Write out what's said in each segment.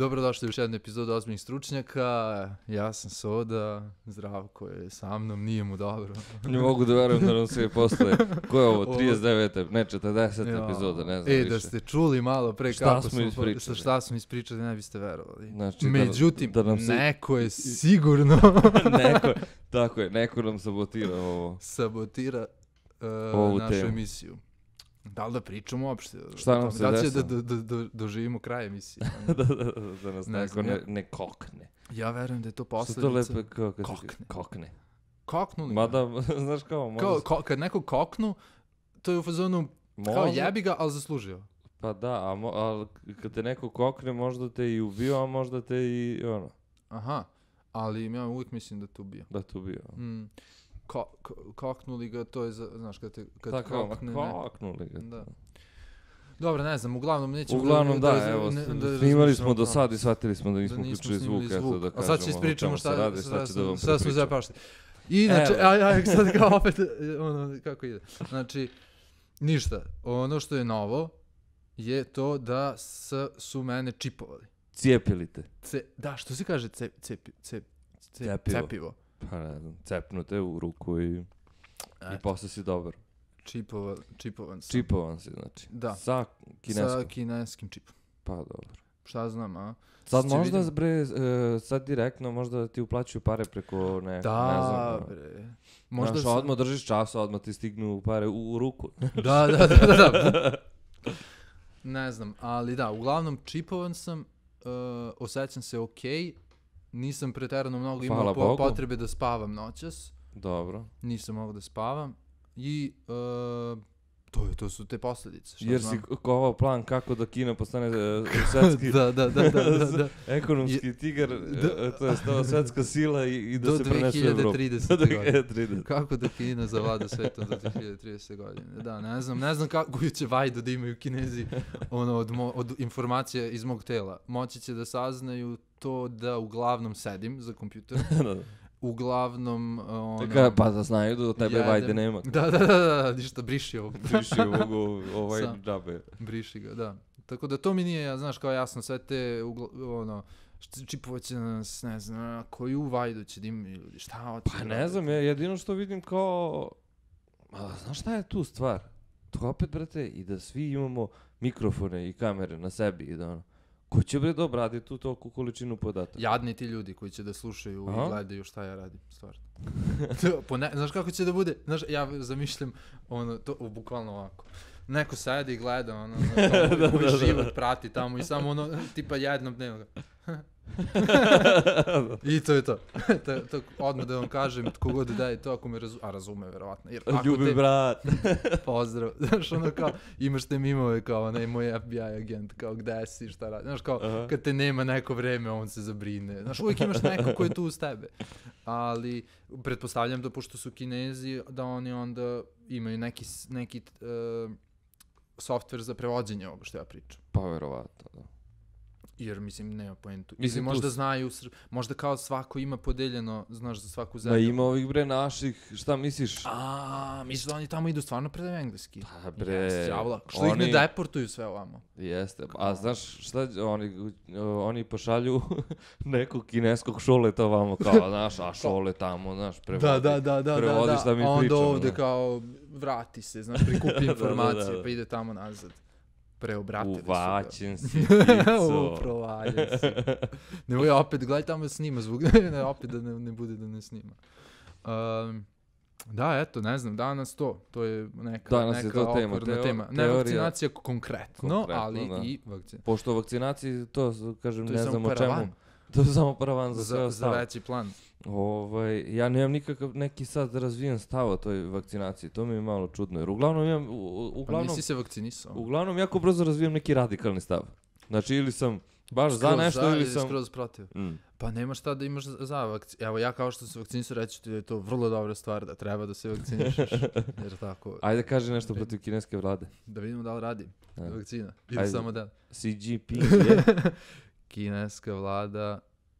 Dobrodošli u još jednu epizodu Ozbiljnih stručnjaka. Ja sam Soda, Zdravko je sa mnom, nije mu dobro. Ne mogu da verujem da nam se posle, ko je ovo, 39. ne 40. epizoda, ne znam više. Da ste čuli malo pre šta smo ispričali, ne biste verovali. Znači, međutim, neko je sigurno... neko nam sabotira ovo. Sabotira našu emisiju. Da li da pričamo uopšte? Šta nam se desilo? Da doživimo kraj emisije. Da nas neko ne kokne. Ja verujem da je to posledica... Što to lepo kokne. Koknuli. Mada, znaš kao... Kad neko koknu, to je u fazonu kao jebi ga, ali zaslužio. Pa da, ali kad te neko kokne, možda te i ubio, a možda te i ono... Aha, ali ja uvijek mislim da te ubio. Da te ubio. Koknuli ga, to je, znaš, kad kokne... Koknuli ga. Da. Dobro, ne znam, uglavnom nećemo... Uglavnom da, evo, snimali smo do sad i shvatili smo da nismo uključili zvuk, eto da kažemo. A sad će ispričamo šta smo zapašli. Inače, sad kao opet, kako ide. Znači, ništa, ono što je novo je to da su mene čipovali. Cijepili te. Da, što se kaže cepivo? Pa ne znam, cepnute u ruku i posle si dobar. Čipovan sam. Čipovan si, znači. Da. Sa kineskim čipom. Pa dobro. Šta znam, a? Sad možda, sad direktno možda ti uplaćuju pare preko ne znam. Bre. Možda odmah držiš časa, odmah ti stignu pare u ruku. Da. Ne znam, ali da, uglavnom čipovan sam, osjećam se okej. Nisam preterano mnogo imao potrebe da spavam noćas. Dobro. Nisam mogao da spavam. I to su te posljedice. Jer si kovao plan kako da Kina postane svetski da. ekonomski tigar, to je svetska sila i da se prenese u Evropu. Do 2030. Kako da Kina zavlada svetom do 2030. godine. Da, ne znam koju će vajdu da imaju Kinezi od informacija iz mog tela. Moći će da saznaju to da uglavnom sedim za kompjuterom. Uglavnom, pa da znaju da od tebe vajde nema. Da, ništa, briši ovog. Briši ovaj džabe. Briši ga, da. Tako da to mi nije, znaš, kao jasno, sve te, čipovaće nas, ne znam, koju vajdu će da imaju ljudi, šta hoće. Pa ne znam, jedino što vidim kao, znaš šta je tu stvar? To opet, brate, i da svi imamo mikrofone i kamere na sebi i da ono, ko će bre da obradi tu toliko količinu podataka? Jadni ti ljudi koji će da slušaju i gledaju šta ja radim, stvarno. Znaš kako će da bude? Znaš, ja zamišljam to bukvalno ovako. Neko sedi i gleda, koji život prati tamo i samo tipa jednom dnevno. I to je to. Odmah da vam kažem, tko god da je to, ako me razume, verovatno. Ljubi brat. Pozdrav. Znaš, kao, imaš te mimove kao moj FBI agent, kao gde si, šta radi. Znaš, kao, kad te nema neko vreme, on se zabrine. Znaš, uvijek imaš neko ko je tu uz tebe. Ali, pretpostavljam da pošto su Kinezi, da oni onda imaju neki softver za prevođenje ovoga što ja pričam. Pa, verovatno, da. Jer, mislim, nema poentu. Mislim, možda znaju, možda kao svako ima podeljeno, znaš, za svaku zemlju. Da ima ovih bre naših, šta misliš? Misliš da oni tamo idu stvarno predaju engleski? Pa bre. Što ih ne deportuju sve ovamo? Jeste, a znaš šta, oni pošalju nekog kineskog šoleta ovamo, kao, znaš, a šole tamo, znaš, prevodi šta mi pričamo. A onda ovde kao, vrati se, znaš, prikupi informacije, pa ide tamo nazad. Preobratili su ga. Uvaćen si, Kico. Provaljen si. Nemoj opet, gledaj tamo snima zvuk, opet da ne bude da ne snima. Da, eto, ne znam, danas to je neka okvirna tema. Ne vakcinacija konkretno, ali i vakcinacija. Pošto o vakcinaciji, to kažem, ne znam o čemu. To je samo paravan za sve ostalo. Za veći plan. Ja nemam nikakav neki sad razvijen stav o toj vakcinaciji, to mi je malo čudno, jer uglavnom imam... Pa nisi se vakcinisao. Uglavnom jako brzo razvijem neki radikalni stav. Znači, ili sam baš za nešto, ili sam... Skroz protiv. Pa nema šta da imaš za vakcinu. Evo, ja kao što se vakcinisao, reći ti da je to vrlo dobra stvar, da treba da se vakcinišeš. Jer tako... Ajde, kaži nešto protiv kineske vlade. Da vidimo da li radi vakcina. Ili samo da... Xi je... Kineska vlada...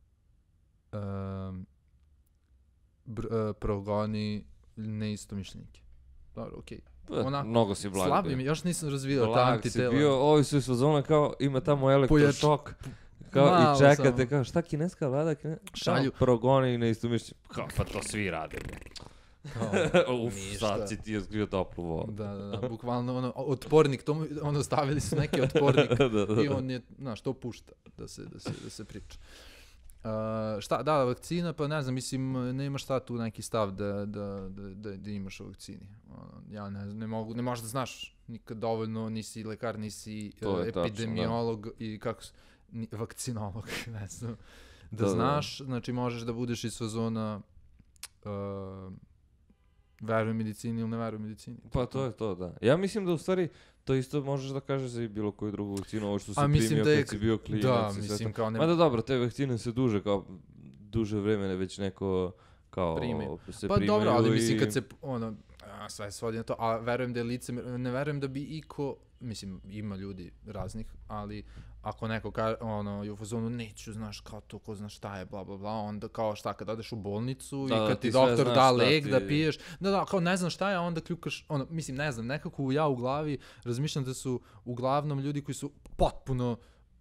progoni neistomišljenike. Dobro, okej. Mnogo si blag. Slabim, još nisam razvijao ta antitela. Bio, ovi su iz fazona kao ima tamo elektrošok. kao Malo i čekate, samo. kao šta kineska vlada, Šalju. progoni i neistomišljeni. Kao, pa to svi rade. Uf, ništa. sad si ti otkrio toplu vodu. Da, bukvalno ono, otpornik, stavili su neki otpornik i on je, znaš, to pušta da se priča. Vakcina, pa ne znam, mislim, nema šta tu neki stav da imaš u vakcini. Ja ne znam, ne možeš da znaš nikad dovoljno, nisi lekar, nisi epidemiolog i vakcinolog, ne znam. Da znaš, znači možeš da budeš iz fazona verujem medicini ili ne verujem medicini. Pa to je to, da. Ja mislim da u stvari to isto možeš da kažeš za bilo koju drugu vakcinu, ovo što si primio kad si bio klinac. Da, mislim kao ne... Mada dobro, te vakcine se duže vremena već neko kao se primaju. Pa dobro, ali mislim kad se sve svodi na to, a verujem da je ne verujem da bi iko, mislim ima ljudi raznih, ali ako neko je u fazonu neću, znaš, kao to, ko zna šta je, bla, bla, bla, onda kao šta, kad odeš u bolnicu i kad ti doktor da lek da piješ, kao ne znam šta je, onda kljukaš, mislim, ne znam, nekako ja u glavi razmišljam da su uglavnom ljudi koji su potpuno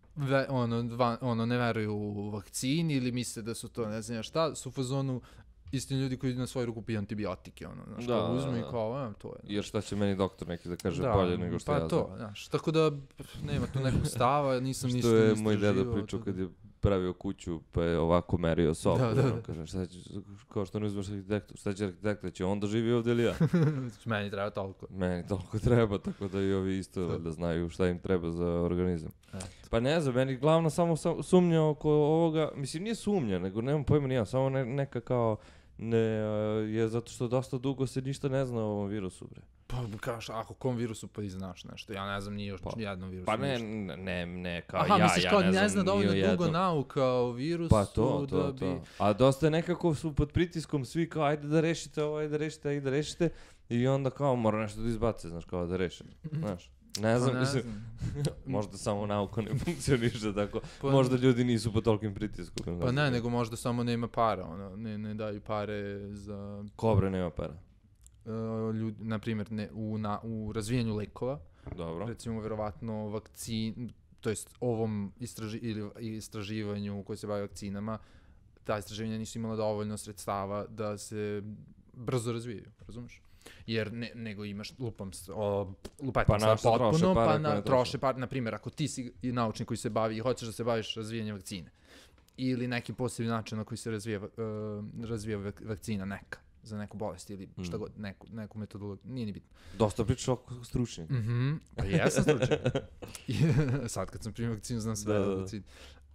ne veruju u vakcini ili misle da su to ne znam šta, su u fazonu istim ljudi koji na svoju ruku piju antibiotike, znaš, kao uzmu i kao, to je. Jer šta će meni doktor neki da kaže bolje nego što ja znam. Pa to, znaš, tako da nema tu nekog stava, nisam ništa istraživao. Što je moj deda pričao kad je pravio kuću, pa je ovako merio sobu. Kaže, kao što ne uzmeš arhitektu, šta će arhitekta, će on da živi ovdje ili ja? Meni treba toliko. Meni toliko treba, tako da i ovi isto da znaju šta im treba za organizam. Pa ne znam, meni glavno samo sumnja oko ovoga, mislim nije sumnja, nego nemam pojma nijem, samo neka kao je zato što dosta dugo se ništa ne zna o ovom virusu, bre. Pa kažeš, ako kom virusu pa i znaš nešto, ja ne znam ni još jednom virusu. Pa ne, kao aha, misliš, kao ne zna dovoljno dugo nauka o virusu. Pa to. A dosta nekako su pod pritiskom svi kao ajde da rešite ovo, ajde da rešite i onda kao mora nešto da izbace, znaš, kao da reše, znaš. Ne znam, mislim, možda samo nauka ne funkcioniše tako, možda ljudi nisu pod tolikim pritiskom. Pa ne, nego možda samo nema para, ne daju pare za... Kobre nema para? Na primjer, u razvijanju lekova, dobro, recimo verovatno vakcin, to jest ovom istraživanju koji se bavi vakcinama, ta istraživanja nisu imala dovoljno sredstava da se brzo razvijaju, razumiješ? Jer nego imaš lupetam sad potpuno, pa troše par, na primjer, ako ti si naučnik koji se bavi i hoćeš da se baviš razvijanjem vakcine, ili neki posebni način na koji se razvija vakcina neka, za neku bolest ili šta god, neku metodologiju, nije ni bitno. Dosta pričaš oko stručnjak. Pa jesam stručnjak. Sad kad sam primio vakcinu, znam sve o vakcini.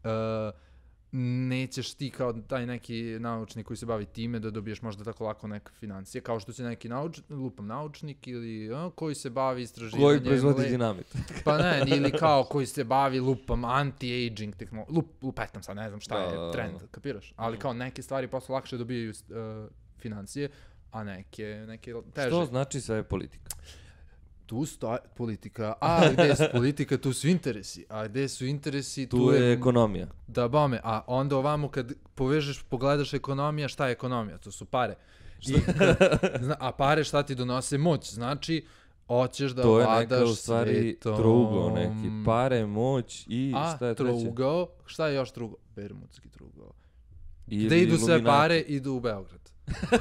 Nećeš ti kao taj neki naučnik koji se bavi time da dobiješ možda tako lako neke financije, kao što će neki naučnik ili koji se bavi istraživanjem... Koji proizvodi dinamit. Pa ne, ili kao koji se bavi anti-aging tehnologiju, lupetam sad, ne znam šta je trend, kapiraš? Ali kao neke stvari posle lakše dobijaju financije, a neke teže. Što znači sve politika? Tu stoji politika, a gde su politika, tu su interesi, a gde su interesi, tu je ekonomija. Da, bome, a onda ovamo kad pogledaš ekonomija, šta je ekonomija? To su pare. A pare šta ti donose? Moć, znači hoćeš da vladaš svetom. To je neka u stvari trougao neki, pare, moć i šta je treće? A trougao, šta je još trougao? Bermudski trougao. Gde idu sve pare, idu u Beograd.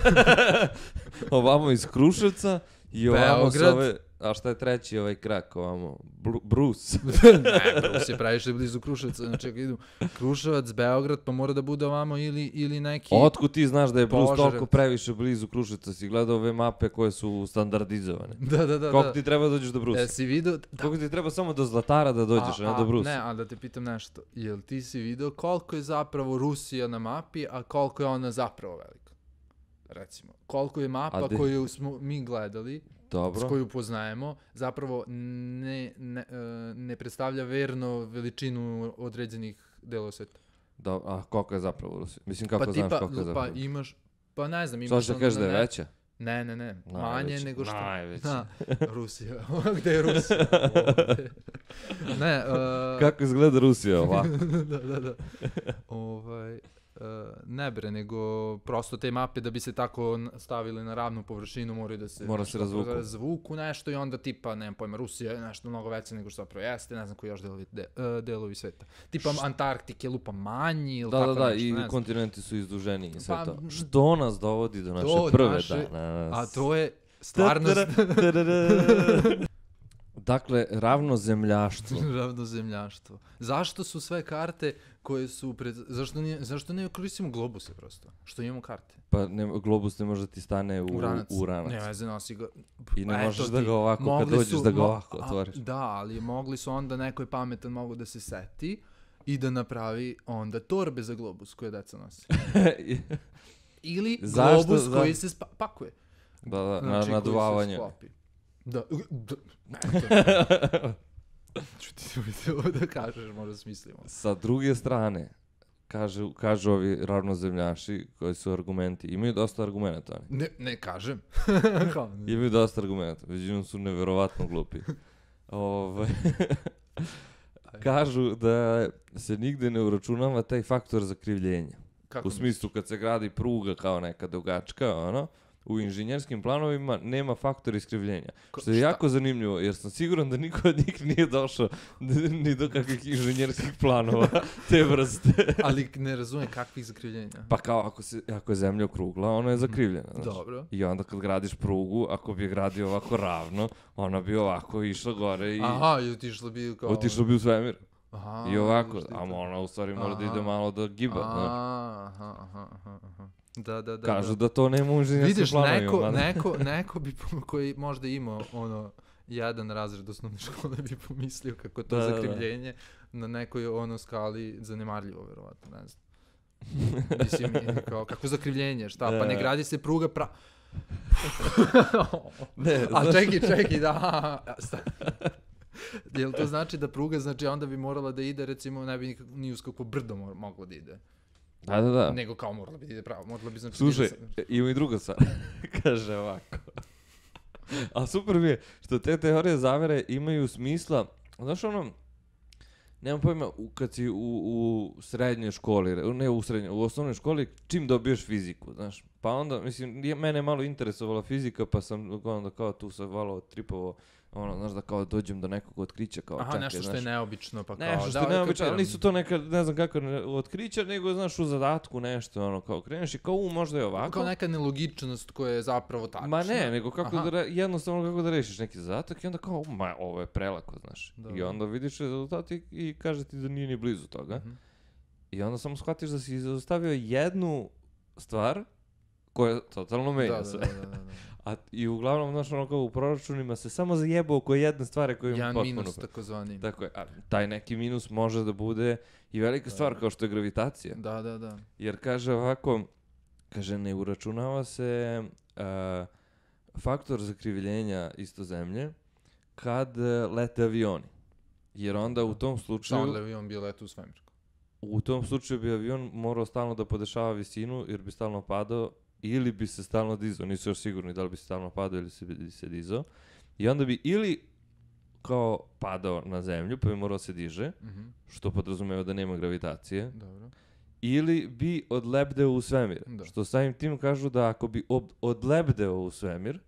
Ovamo iz Kruševca i ovamo s ove... A šta je treći ovaj krak ovamo? Bruce. Ne, Bruce je previše blizu Kruševca. Znači, ako idu Kruševac, Beograd, pa mora da bude ovamo ili neki... Otkud ti znaš da je Bruce toliko previše blizu Kruševca? Si gledao ove mape koje su standardizovane. Da. Koliko ti treba dođeš do Bruce? Si vidio... Koliko ti treba samo do Zlatara da dođeš, a ne do Bruce? Ne, ali da te pitam nešto. Jel ti si vidio koliko je zapravo Rusija na mapi, a koliko je ona zapravo velika? Recimo, koliko je mapa koju smo mi gledali, s koju poznajemo, zapravo ne predstavlja verno veličinu određenih delova sveta. A koliko je zapravo Rusija? Mislim, kako znaš koliko je zapravo? Pa imaš, pa ne znam, imaš... Što će kažeš da je veća? Ne, manje nego što... Najveća. Rusija. Gde je Rusija? Ne, kako izgleda Rusija ovako? Da. ne bre, nego prosto te mape da bi se tako stavili na ravnu površinu moraju da se... Mora se razvuku nešto i onda tipa, nemam pojma, Rusija je nešto mnogo veće nego što zapravo jeste, ne znam koji još delovi sveta. Tipa Antarktike lupa manji ili tako nešto, i ne kontinenti su izduženiji i sve to. Što nas dovodi do naše prve danas? A to je stvarnost... Dakle, ravnozemljaštvo. Ravnozemljaštvo. Zašto su sve karte koje su zašto ne koristimo globuse prosto? Što imamo karte? Pa globus ne može da ti stane u ranac. Ne veze, nosi ga. I ne možeš da ga ovako, kad dođeš da ga ovako otvoriš. Da, ali mogli su onda, neko je pametan mogu da se seti i da napravi onda torbe za globus koje deca nosi. Ili globus koji se pakuje. Da, znači, naduvavanje. Da. Ću ti ovo da kažeš, možda smislimo. Sa druge strane, kažu ovi ravnozemljaši koji su argumenti, imaju dosta argumenta. Ne kažem. Imaju dosta argumenta, većinom su neverovatno glupi. Kažu da se nigde ne uračunava taj faktor zakrivljenja. U smislu kad se gradi pruga kao neka dugačka, u inženjerskim planovima nema faktor iskrivljenja. Što je jako zanimljivo, jer sam siguran da niko od njih nije došao ni do kakvih inženjerskih planova te vrste. Ali ne razumijem kakvih zakrivljenja. Pa kao ako je zemlja okrugla, ona je zakrivljena. Dobro. I onda kad gradiš prugu, ako bi je gradio ovako ravno, ona bi ovako išla gore i... Aha, i otišla bi kao... Otišla bi u svemir. Aha. I ovako, a ona u stvari mora da ide malo da giba. Aha. Da. Kažu da to nema u inženjerskim planovima. Vidiš, neko bi, koji možda imao jedan razred osnovne škole bi pomislio kako to zakrivljenje na nekoj skali zanemarljivo, verovatno, ne znam. Mislim, kako zakrivljenje, šta, pa ne gradi se pruga A čekaj, da. Jel to znači da pruga, znači onda bi morala da ide, recimo, ne bi ni uz kako brdo moglo da ide. Da. Nego kao morala bi ide pravo, morala bi znači... Slušaj, ima i druga stvar, kaže ovako. A super mi je što te teorije zavere imaju smisla, znaš nemam pojma, kad si u srednjoj školi, ne u srednjoj, u osnovnoj školi, čim dobiješ fiziku, znaš, pa onda, mislim, mene je malo interesovala fizika, pa sam onda kao tu se malo tripovo, znaš, da kao dođem do nekog otkrića, kao čekaj, nešto što je neobično, pa kao... Nešto što je neobično, ali nisu to neka, ne znam kako otkrića, nego, znaš, u zadatku nešto, kao kreneš i kao, možda je ovako. Kao neka nelogičnost koja je zapravo tačna. Ma ne, nego jednostavno kako da rešiš neki zadatak i onda kao, ovo je prelako, znaš. I onda vidiš rezultat i kaže ti da nije ni blizu toga. I onda samo shvatiš da si izostavio jednu stvar koja totalno menja sve. I uglavnom, znaš, kao u proračunima se samo zajebao oko jedne stvari koju ima potpuno... Jedan minus, takozvani. Tako je, a taj neki minus može da bude i velika stvar kao što je gravitacija. Da. Jer kaže ovako, ne uračunava se faktor zakrivljenja isto zemlje kad lete avioni. Jer onda u tom slučaju... Samo da avion bio letu u svemir. U tom slučaju bi avion morao stalno da podešava visinu jer bi stalno padao ili bi se stalno dizao, nisu još sigurni da li bi se stalno padao ili bi se dizao. I onda bi ili kao padao na zemlju, pa bi morao se diže, što podrazumeva da nema gravitacije, ili bi odlebdeo u svemir. Što samim tim kažu da ako bi odlebdeo u svemir...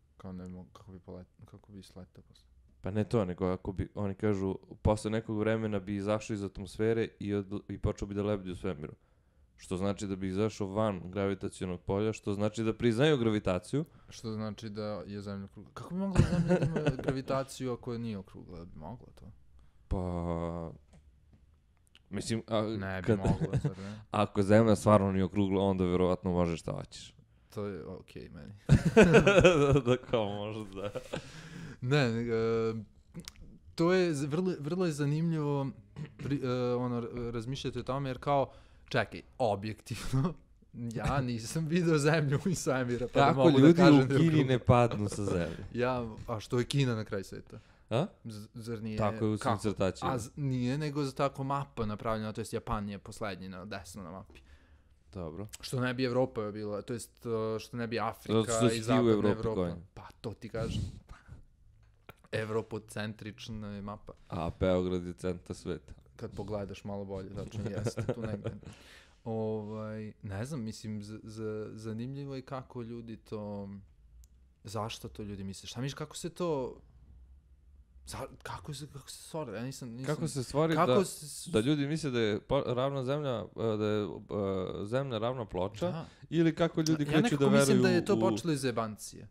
Kako bi sletao posle? Pa ne to, nego ako bi, oni kažu, posle nekog vremena bi izašao iz atmosfere i počeo bi da lebdi u svemiru. Što znači da bi izašao van gravitacionog polja, što znači da priznaju gravitaciju. Što znači da je zemlja okrugla. Kako bi mogla zemlja da ima gravitaciju ako nije okrugla? Bi mogla to? Pa... Mislim... Ne bi mogla, zar ne? Ako zemlja stvarno nije okrugla, onda verovatno možeš šta hoćeš. To je okej meni. Da kao možda. Ne, to je vrlo je zanimljivo razmišljati o tome, jer kao, čekaj, objektivno, ja nisam vidio zemlju iz svemira, pa da mogu da kažem... Kako ljudi u Kini ne padnu sa zemlje? A što je Kina na kraju sveta? A? Zar nije... Tako je u svim crtačima. Nije, nego za tako mapa napravljena, to jest Japan je poslednji desno na mapi. Dobro. Što ne bi Evropa bila, to jest što ne bi Afrika i zapadna Evropa. Pa to ti kažem. Evropocentrična je mapa. A Beograd je centar sveta. Kad pogledaš malo bolje, tačno jeste tu negdje. Ne znam, mislim, zanimljivo je kako ljudi to, zašto to ljudi misle, šta misliš, kako se to, kako se stvara, ja nisam... Kako se stvori da ljudi misle da je ravna zemlja, da je zemlja ravna ploča, ili kako ljudi kreću da veruju Ja nekako mislim da je to počelo iz jebancije.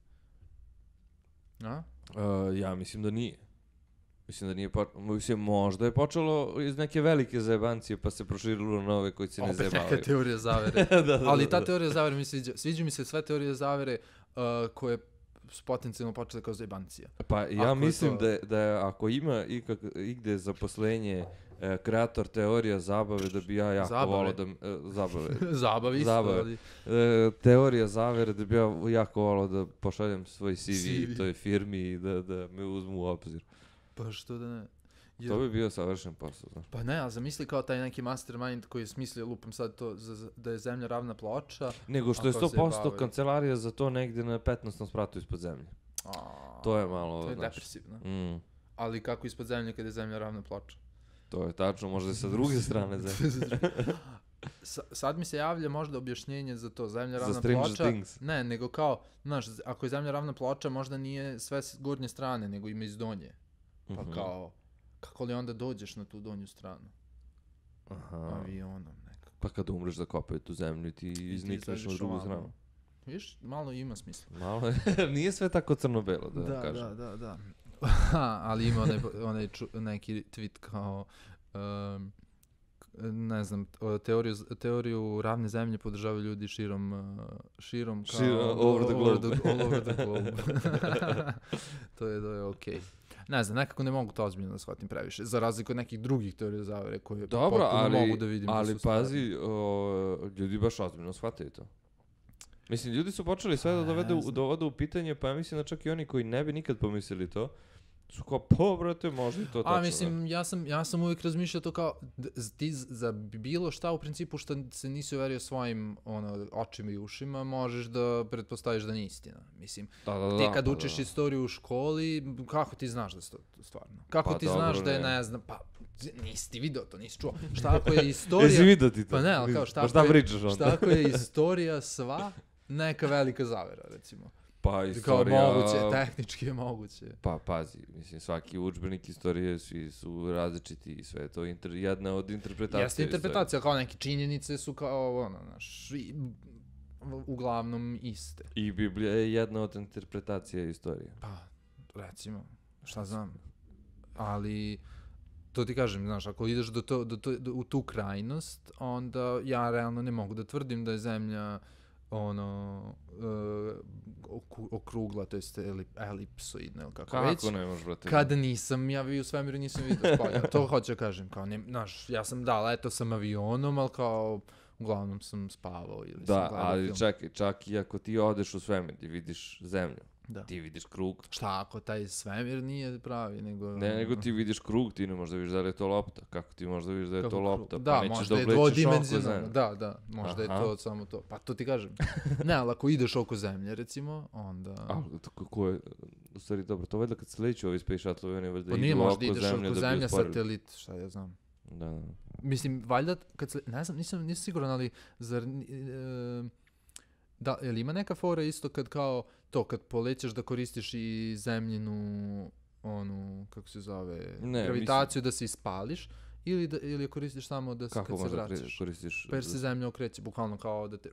Ja mislim da nije. Mislim da nije možda je počelo iz neke velike zajebancije pa se proširilo na ove koji se ne zajebavaju. Opet neka teorija zavere. Ali ta teorija zavere mi sviđa. Sviđa mi se sve teorije zavere koje su potencijalno počele kao zajebancija. Pa ja mislim da je ako ima igde zaposlenje kreator teorija zabave, da bi ja jako volao da... Zabave. Zabave. Teorija zavere, da bi ja jako volao da pošaljem svoj CV toj firmi i da me uzmu u obzir. Pa što da ne? To bi bio savršen posao, znaš. Pa ne, ali zamisli kao taj neki mastermind koji je smislio, lupam sad to, da je zemlja ravna ploča. Nego što je 100% kancelarija za to negdje na 15. spratu ispod zemlje. To je malo, to je depresivno. Ali kako ispod zemlje kada je zemlja ravna ploča? To je tačno, možda je sa druge strane zemlje. Sad mi se javlja možda objašnjenje za to, zemlja ravna ploča. Ne, nego kao, znaš, ako je zemlja ravna ploča, možda nije sve s gornje strane, nego ima iz donje. Pa kao, kako li onda dođeš na tu donju stranu? Avionom nekako. Pa kad umreš zakopaju tu zemlju i ti iznikneš na drugu stranu. Viš, malo ima smisla. Malo nije sve tako crno-belo, da kažem. Da. Ali ima neki tweet kao, ne znam, teoriju ravne zemlje podržavaju ljudi širom kao... Over the globe. All over the globe. To je okej. Ne znam, nekako ne mogu to ozbiljno da shvatim previše, za razliku od nekih drugih teorija zavere koje potpuno mogu da vidim. Ali pazi, ljudi baš ozbiljno shvataju to. Mislim, ljudi su počeli sve da dovode u pitanje, pa ja mislim da čak i oni koji ne bi nikad pomislili to, su kao, brate, možda i to tačno. Mislim, ja sam uvijek razmišljao to kao, ti za bilo šta u principu što se nisi uverio svojim očima i ušima, možeš da pretpostaviš da nije istina. Mislim, ti kad učiš istoriju u školi, kako ti znaš da je to stvarno? Kako ti znaš da je, ne znam, pa nisi ti vidio to, nisi čuo. Šta ako je istorija... Jesi vidio ti to? Pa ne, ali kao šta ako je istorija sva neka velika zavera, recimo. Pa istorija... Kao moguće, tehnički je moguće. Pa pazi, mislim, svaki udžbenik istorije, svi su različiti i sve je to jedna od interpretacija. Jeste interpretacija, kao neke činjenice su kao, uglavnom iste. I Biblija je jedna od interpretacija istorije. Pa, recimo, šta znam. Ali, to ti kažem, znaš, ako ideš u tu krajnost, onda ja realno ne mogu da tvrdim da je zemlja okrugla, to jest elipsoidna ili kako već. Kako ne možeš, brate? Kada nisam, ja u svemiru nisam vidio spolja. To hoću da kažem, kao, znaš, ja sam leto sam avionom, ali kao, uglavnom sam spavao ili sam gledao film. Da, ali čekaj, čak i ako ti odeš u svemir i vidiš zemlju, ti vidiš krug. Šta ako taj svemir nije pravi, nego... Ne, nego ti vidiš krug, ti ne možeš da vidiš da je to lopta. Kako ti možeš da vidiš da je to lopta? Da, možda je dvodimenzionalno. Da, možda je to samo to. Pa to ti kažem. Ne, ali ako ideš oko zemlje, recimo, onda... Ali kako je... U stvari, dobro, to valjda kad se leću ovi space shuttle, oni valjda idu oko zemlje da bi usporili. Pa nije, možda ideš oko zemlje, satelit, šta ja znam. Da. Mislim, valjda, kad se... Ne znam, nisam siguran, ali zar... Da, je li ima neka fora isto kad kao to, kad polećeš da koristiš i zemljinu, kako se zove, gravitaciju da se ispališ, ili koristiš samo da se, kad se vraćaš? Kako koristiš? Pa jer se zemlja okreće, bukvalno kao da te...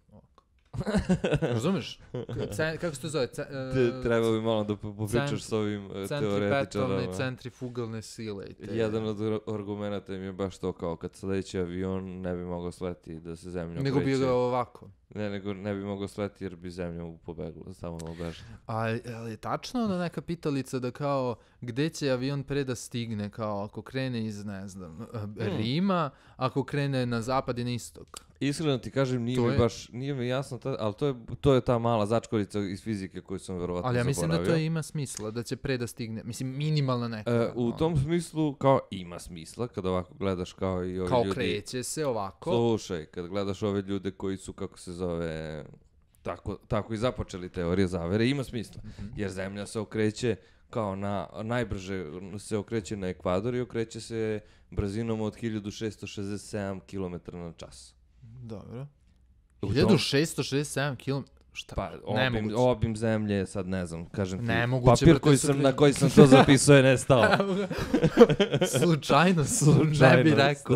Razumeš? Kako se to zove? Treba bi malo da popričaš s ovim teoretičarama. Centripetalne i centrifugalne sile. Jedan od argumenta im je baš to kao kad se leći avion ne bi mogao sleti da se zemlja okreće. Nego bi ga ovako. Nego ne bi mogao sleti jer bi zemlja pobegla, samo obeže. Ali je tačno neka pitalica da kao gde će avion pre da stigne, kao ako krene iz, ne znam, Rima, ako krene na zapad i na istok? Iskreno ti kažem, nije mi jasno, ali to je ta mala začkorica iz fizike koju sam verovatno zaboravio. Ali ja mislim da to ima smisla, da će pre da stigne, mislim minimalna neka. U tom smislu, kao ima smisla, kad ovako gledaš kao i ovi ljudi... Kao kreće se ovako. Slušaj, kad gledaš ove ljude koji su, kako se zove, tako i započeli teorije zavere, ima smisla. Jer zemlja se okreće kao najbrže se okreće na ekvador i okreće se brzinom od 1667 km na čas. Dobro. U tom- 1667 km. Šta? Pa, Nemoguće. obim zemlje, sad ne znam, kažem ti, Nemoguće, papir brate, na koji sam to zapisao je nestao. Slučajno, ne bi rekao.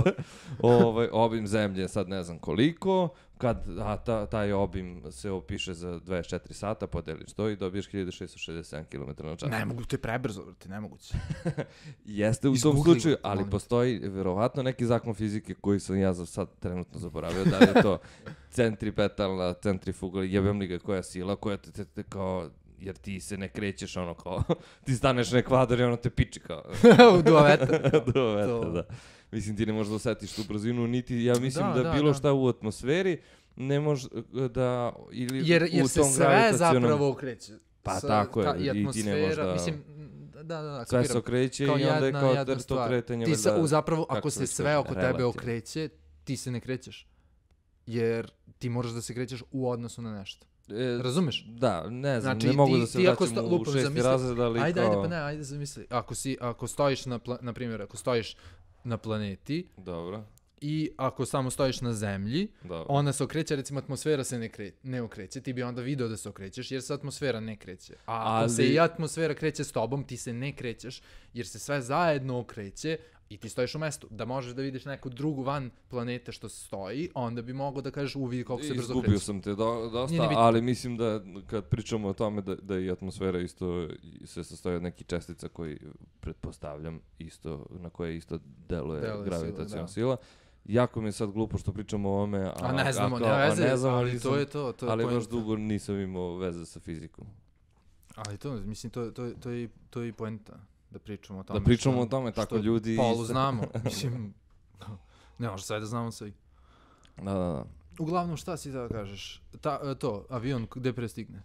Obim zemlje, sad ne znam koliko, kad taj obim se opiše za 24 sata, podeliš to i dobiješ 1667 km na čas. Ne mogu, to je prebrzo, brate, nemoguće. Jeste u tom Izgoogli, slučaju, ali molim. postoji verovatno neki zakon fizike koji sam ja za sad trenutno zaboravio, da li je to centripetalna, centrifugalna, jebem li ga koja sila, koja te kao, jer ti se ne krećeš ono kao, ti staneš na ekvador i ono te piči kao. U 2 vetra. Do vetra, To. da. Mislim, ti ne možeš da osetiš tu brzinu, niti, ja mislim Da, da bilo da. šta u atmosferi ne može da, ili Jer u se tom sve gravitacionom... zapravo okreće. Pa tako je, I i ti ne možeš atmosfera, da... mislim, da, Sve se kapiram. okreće i Kao onda je jedna kao to stvar. kretanje Ti se, valjda... zapravo, kako ako se se već sve kaže, oko tebe relativno. okreće, ti se ne krećeš. Jer ti moraš da se krećeš u odnosu na nešto. Razumeš? Da, ne znam, Znači, ne mogu ti- da se ti ako vraćam u lupam, 6. zamisli- razred, ali Ajde, kao... pa ne, ajde zamisli. Ako stojiš na primjer, ako stojiš na planeti Dobro, i ako samo stojiš na zemlji, dobro. ona se okreće, recimo atmosfera se ne okreće, ti bi onda video da se okrećeš jer se atmosfera ne kreće. A ako se Ali- i atmosfera kreće s tobom, ti se ne krećeš jer se sve zajedno okreće i ti stojiš u mestu. Da možeš da vidiš neku drugu van planete što stoji, onda bi mogao da kažeš vidi koliko se brzo Izgubio kreće. sam te Nije dosta, ni bitno. ali mislim da kad pričamo o tome da i atmosfera isto se sastoji od nekih čestica koji pretpostavljam isto, na koje isto deluje Deluje gravitaciona sila, sila. Jako mi je sad glupo što pričamo o ovome, A ne znamo, kao- ne veze, ne znam, ali nisam- to je to. To je ali baš poenta. dugo nisam imao veze sa fizikom. Ali to, mislim, to je i poenta. Da pričamo o tome. Da pričamo što- o tome, tako što ljudi... Polu isto- znamo, mislim, ne može sve da znamo sve. Da. Uglavnom, šta si da kažeš? Avion, gde prestigne?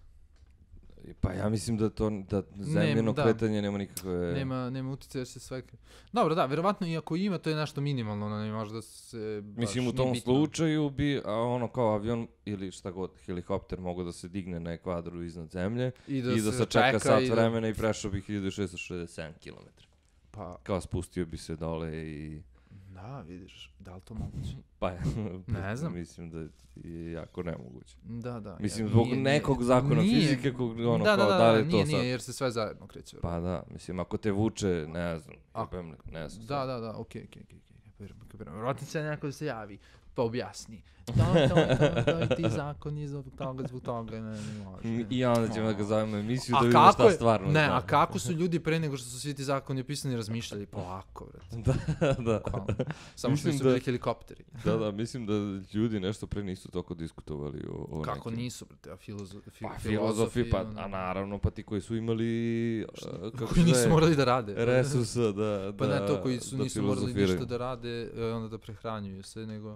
Pa ja mislim da zemljeno da. kretanje nema nikakve... Nema utjecaja, jer se sve... Dobro, da, verovatno i ako ima, to je nešto minimalno, ono ne može da se... baš Mislim, u nije tom bitno. slučaju bi, ono kao avion ili šta god, helikopter mogo da se digne na ekvadoru iznad zemlje I i da se čeka sat vremena i prešao bi 1667 km. Pa, Kao spustio bi se dole i... da, vidiš, da li to moguće? Pa Ne znam. mislim da je jako nemoguće. Da. Mislim, ja, zbog nije- nekog zakona nije- fizike, ono da, kao da li je to nije, sad... jer se sve zajedno kreće. Pa da, mislim, ako te vuče, ne znam, Ako- ne znam. Da, okej, kapiram. Verovatno će neko da se javi, pa objasni. To, i ti zakoni zbog toga, ne može. I onda ćemo da ga zovemo emisiju A da vidimo kako šta je, stvarno ne, zna. a kako su ljudi pre nego što su svi ti zakoni opisani razmišljali? Polako, brate. Da. Bukvalno. Samo što Mislim nisu da- bili helikopteri. Da, mislim da ljudi nešto pre nisu toliko diskutovali o Kako nekim... nisu, brate, a Filozofi, a naravno, pa ti koji su imali... koji nisu morali da rade. Resursa da Pa ne to koji su da nisu morali filozofiraju. ništa da rade, onda da prehranjuju se, nego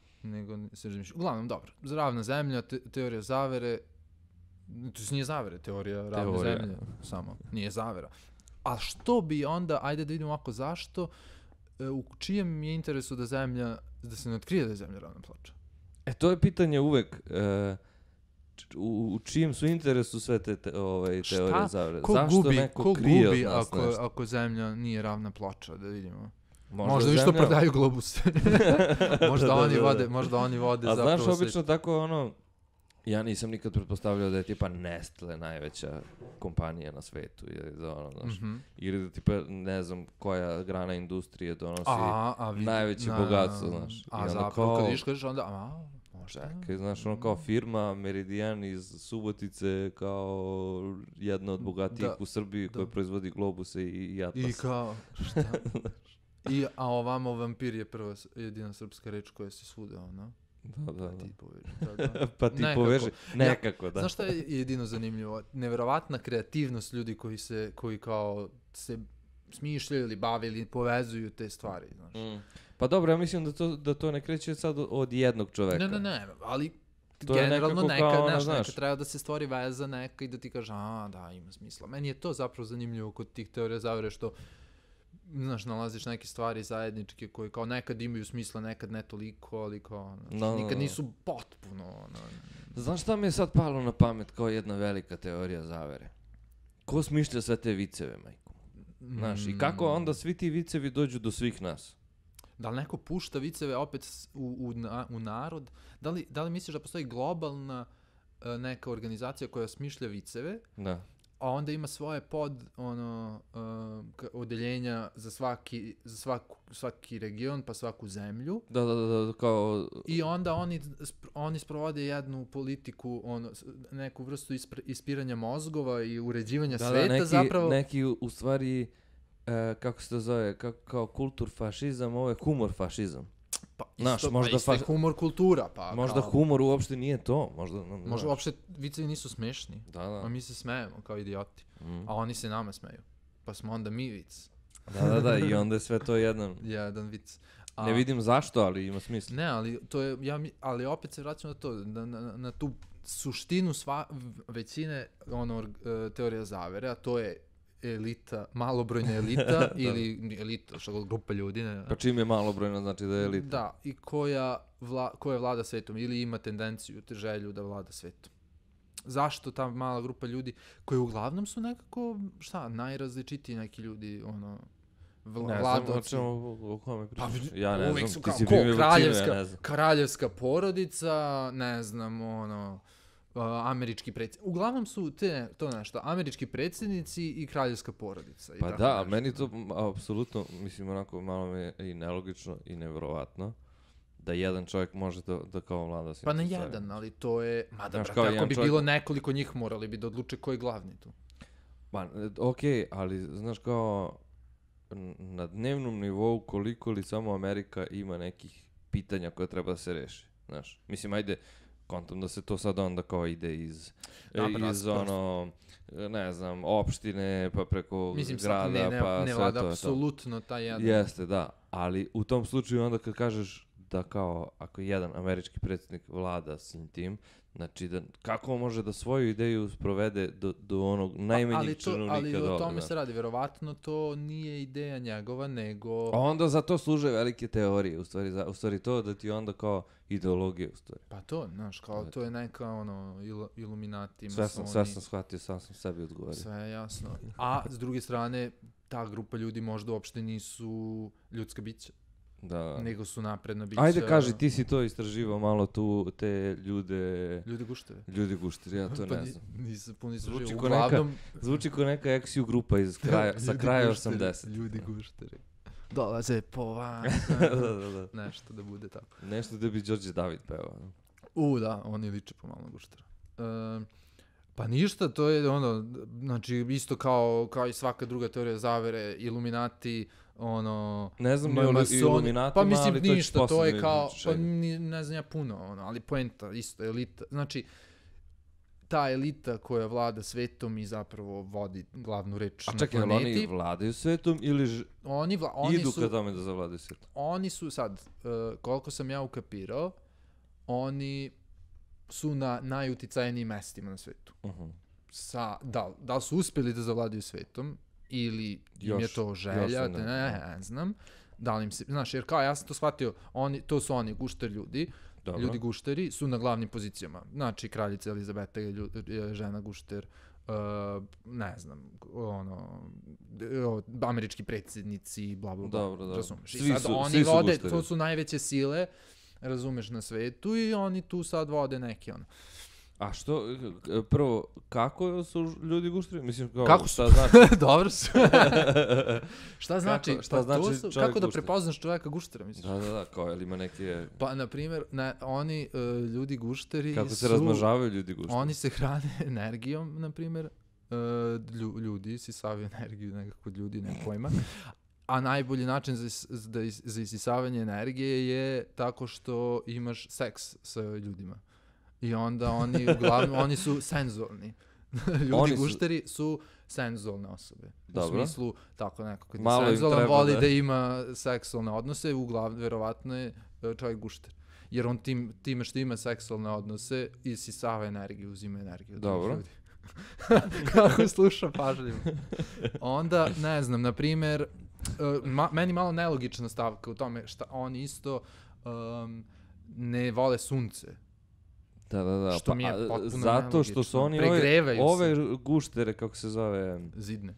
se razmišljaju. Uglavnom, dobro, ravna zemlja, teorija zavere, to nije zavere, teorija ravne Teorija. zemlje, samo, nije zavera. A što bi onda, ajde da vidimo ovako, zašto, u čijem je interesu da se ne otkrije da je zemlja ravna ploča? To je pitanje uvek. U čijem su interesu sve te teorije zavere? Zašto neko krije od nas nešto? ako zemlja nije ravna ploča, da vidimo. Možda Možda vi što zemlja- prodaju globuse. Možda oni vode A zapravo znaš, obično tako ono, ja nisam nikad pretpostavljao da je tipa Nestle najveća kompanija na svetu, znaš, ili da tipa ne znam koja grana industrije donosi najveće bogatstvo, znaš. I A onda zapravo kao- kad vidiš kažeš onda, možda. Čekaj, znaš, ono kao firma Meridian iz Subotice kao jedna od bogatijih u Srbiji koja proizvodi globuse i atlas. I kao, šta? A ovamo vampir je prva jedina srpska reč koja se svuda, ono. Da. Ti poveži. Pa ti Nekako. poveži, nekako, da. Znaš šta je jedino zanimljivo? Neverovatna kreativnost ljudi koji kao se smišljaju ili bave ili povezuju te stvari, znaš. Pa dobro, ja mislim da to ne kreće sad od jednog čoveka. Ne, ali To je generalno nekako kao ono, neka treba da se stvori veza neka i da ti kaže, da, ima smisla. Meni je to zapravo zanimljivo kod tih teorija zavere što, znaš, nalaziš neke stvari zajedničke koje kao nekad imaju smisla, nekad ne toliko, ali kao, nikad nisu potpuno, Znaš šta mi je sad palo na pamet kao jedna velika teorija zavere? Ko smišlja sve te viceve, majko? Znaš, i kako onda svi ti vicevi dođu do svih nas? Da li neko pušta viceve opet u narod? Da li misliš da postoji globalna neka organizacija koja smišlja viceve, Da. a onda ima svoje odeljenja za svaki region, pa svaku zemlju. Da, kao... I onda oni sprovode jednu politiku, neku vrstu ispiranja mozgova i uređivanja sveta zapravo. Neki u stvari, kako se to zove, kao kulturfašizam, ovo je humor fašizam. Pa isto, isto je humor kultura. Pa, možda humor uopšte nije to. Možda uopšte vicevi nisu smešni. Da. A mi se smejemo kao idioti. A oni se nama smeju. Pa smo onda mi vic. Da, i onda je sve to jedan vic. Ne vidim zašto, ali ima smisla. Ne, ali to je, ali opet se vraćamo na to, na tu suštinu većine teorija zavere, a to je elita, malobrojna elita ili elita, što grupa ljudi. Ne. Pa čim je malobrojna znači da je elita. Da, i koja vlada svetom ili ima tendenciju, želju da vlada svetom. Zašto ta mala grupa ljudi, koji uglavnom su nekako, najrazličitiji neki ljudi, vladoci. O kome pričaš? Pa, ja ne uvijek znam, su ti si bio kraljevska porodica, ne znam, američki predsjednici. Uglavnom su američki predsjednici i kraljevska porodica. Pa da, meni to apsolutno, mislim, onako malo mi je i nelogično i nevjerovatno da jedan čovjek može da kao vlada svim. Pa ne jedan, ali to je... Mada, brate, ako bi bilo nekoliko njih, morali bi da odluče ko je glavni tu. Pa, okej, ali znaš kao na dnevnom nivou koliko li samo Amerika ima nekih pitanja koje treba da se reši, znaš. Mislim, ajde, kontam da se to sad onda kao ide iz ne znam, opštine, pa preko grada, pa sve to. Ne vlada apsolutno taj jedan. Jeste, da, ali u tom slučaju onda kad kažeš da kao, ako jedan američki predsjednik vlada svim tim, znači da, kako može da svoju ideju sprovede do onog najmanjeg činovnika ali o tome se radi, verovatno to nije ideja njegova, nego... A onda za to služe velike teorije, u stvari to da ti onda kao ideologija, u stvari. Pa to, znaš, kao to je neka iluminati. Sve sam shvatio, sam sebi odgovorio. Sve je jasno. A s druge strane, ta grupa ljudi možda uopšte nisu ljudska bića. Da. Nego su napredna bića. Ajde kaži, ti si to istraživao malo tu, te ljude... Ljudi gušteri, ja to ne znam. Nisam puno istraživao. Uglavnom... Zvuči kao neka XU grupa sa kraja 80. Ljudi gušteri. Dolaze po vas. Da. Nešto da bude tako. Nešto da bi Đorđe David pevao. Da, oni liče po malo guštera. Pa ništa, to je znači isto kao i svaka druga teorija zavere, iluminati, ne znam iluminatima, pa mislim ali ništa, to je kao, pa ne znam ja puno, ali poenta, isto, elita, znači, ta elita koja vlada svetom i zapravo vodi glavnu reč na planeti. A čekaj, oni vladaju svetom ili idu ka tome da zavladaju svetom? Oni su sad, koliko sam ja ukapirao, oni su na najuticajnijim mestima na svetu. Da li su uspjeli da zavladaju svetom ili im je to želja, ne znam. Da li im se, znaš, jer kao ja sam to shvatio, to su oni gušter ljudi, ljudi gušteri su na glavnim pozicijama. Znači, kraljica Elizabeta je žena gušter, ne znam, američki predsjednici, bla, bla, bla, razumeš. I sad oni vode, to su najveće sile, razumeš, na svetu i oni tu sad vode neke, A što, prvo, kako su ljudi gušteri? Mislim, kako šta znači? Dobro su. Šta znači? Kako da prepoznaš čovjeka guštera, misliš? Da, kao, ili ima neke... Pa, na primjer, oni ljudi gušteri kako se razmnožavaju ljudi gušteri? Oni se hrane energijom, na primjer. Ljudi sisavaju energiju nekako ljudi, ne pojma. A najbolji način za isisavanje energije je tako što imaš seks sa ljudima. I onda oni su senzualni. Ljudi gušteri su senzualne osobe. Dobro. U smislu, tako neko, kad je senzualan, voli da ima seksualne odnose, uglavnom, verovatno je čovjek gušter. Jer on time što ima seksualne odnose, isisava energiju, uzima energiju. Dobro. Kako sluša pažljivo. Onda, ne znam, na primjer, meni malo nelogična stavka u tome šta oni isto ne vole sunce. Da. Što mi je potpuno zato što su oni ove guštere, kako se zove... Zidne.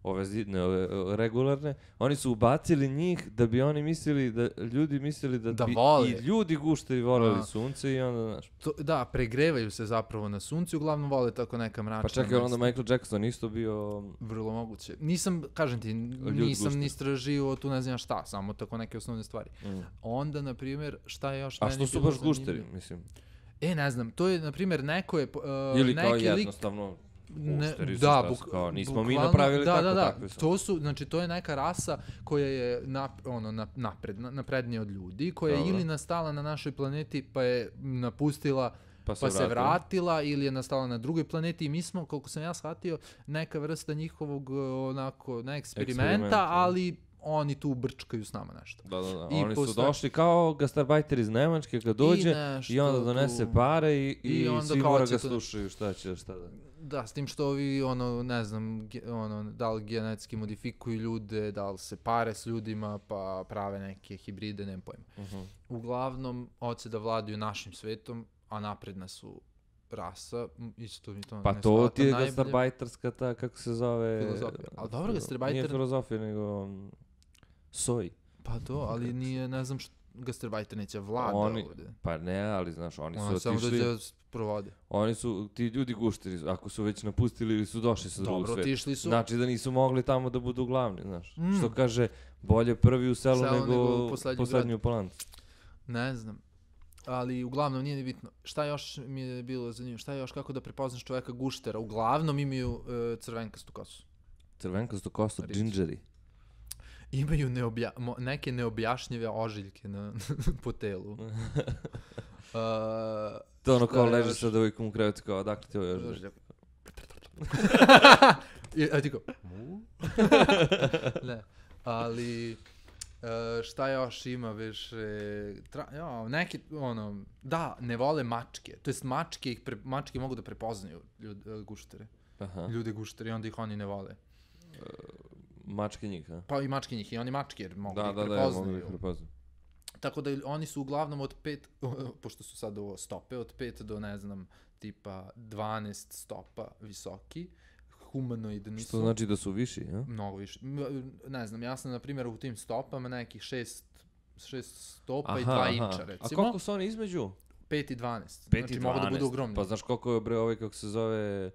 ove zidne, ove regularne, oni su ubacili njih da bi oni mislili, da ljudi mislili da bi vole. i ljudi gušteri voleli sunce i onda, znaš. Da, pregrevaju se zapravo na suncu, uglavnom vole tako neka mračna Pa čekaj, onda Michael Jackson isto bio... Vrlo moguće. Nisam, kažem ti, nisam ni istraživao tu ne znam šta, samo tako neke osnovne stvari. Onda, na primjer, šta je još meni bilo zanimljivo? A što su baš gušteri, mislim? Ne znam, to je, na primjer, neko je... Ili kao jednostavno... kao nismo mi napravili tako takve su. To su, znači to je neka rasa koja je naprednija od ljudi, koja je ili nastala na našoj planeti pa je napustila pa se vratila ili je nastala na drugoj planeti i mi smo, koliko sam ja shvatio, neka vrsta njihovog onako, ne eksperimenta, ali oni tu brčkaju s nama nešto. Da. Oni su došli kao gastarbajter iz Nemačke kad dođe i onda donese pare i svi mora ga slušaju šta da. Da, s tim što ovi, ne znam, da li genetski modifikuju ljude, da li se pare s ljudima, pa prave neke hibride, nemam pojma. Uglavnom, hoće da vladaju našim svetom, a napredna su rasa, isto mi to pa ne to ti je gastarbajterska ta, kako se zove... Filozofija. Ali dobro, gastarbajter... Nije filozofija, nego soj. Pa to, ali nije, ne znam što... Gastarbajter neće vlada ovdje. Pa ne, ali znaš, oni su otišli... samo dođe provode. Oni su, ti ljudi gušteri, ako su već napustili ili su došli sa drugog sveta. Dobro, otišli su. Znači da nisu mogli tamo da budu glavni, znaš. Što kaže, bolje prvi u selu nego poslednji u polancu. Ne znam. Ali uglavnom nije ni bitno. Šta još mi je bilo zanimljivo? Šta je još kako da prepoznaš čoveka guštera? Uglavnom imaju crvenkastu kosu. Crvenkastu kosu, džinđeri. Imaju neke neobjašnjive ožiljke po telu. To ono kao leže sad uvijek u krevetu kao odakle ti ovo ožiljak? A ti kao... Ne, ali... šta još ima više... neki, da, ne vole mačke. To jest mačke mogu da prepoznaju guštere. Ljude guštere i onda ih oni ne vole. Mačke njih, a? Pa i mačke njih, i oni mačke jer mogu da ih prepoznaju. Tako da oni su uglavnom od 5, pošto su sad ovo stope, od 5 do ne znam, tipa 12 stopa visoki, humanoidni su. Što znači da su viši, ja? Mnogo viši. Ne znam, ja sam na primjer u tim stopama nekih 6 stopa i 2 inča, recimo. A koliko su oni između? 5 i 12. 5 i 12. Znači mogu da budu ogromni. Pa znaš koliko je ovaj kako se zove...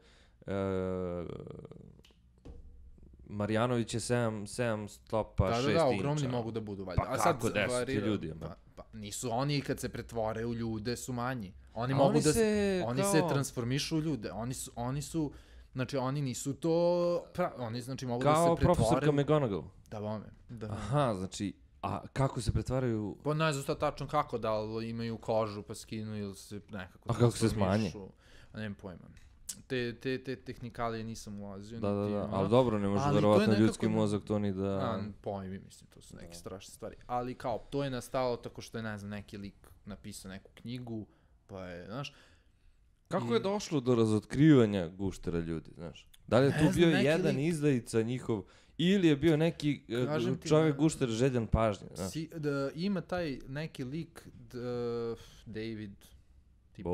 Marjanović je 7 stopa, 6 inča. Da, ogromni mogu da budu, valjda. Pa kako 10 ljudi? Pa nisu oni kad se pretvore u ljude su manji. Oni mogu da se transformišu u ljude. Oni su, znači oni nisu to, oni znači mogu da se pretvore. Kao profesorka McGonagall. Da, bome. Aha, znači, a kako se pretvaraju? Pa ne znam tačno kako, da li imaju kožu pa skinu ili se nekako... A kako se smanje? Nemam pojma. Te tehnikalije nisam ulazio. Da, ali dobro, ne može verovatno ljudski mozak to ni da... Pojmi, mislim, to su neke strašne stvari. Ali kao, to je nastalo tako što je, ne znam, neki lik napisao neku knjigu, pa je, znaš... Kako je došlo do razotkrivanja guštera ljudi, znaš? Da li je tu bio jedan izdajica njihov, ili je bio neki čovjek gušter željan pažnje, znaš? Ima taj neki lik, David, tipa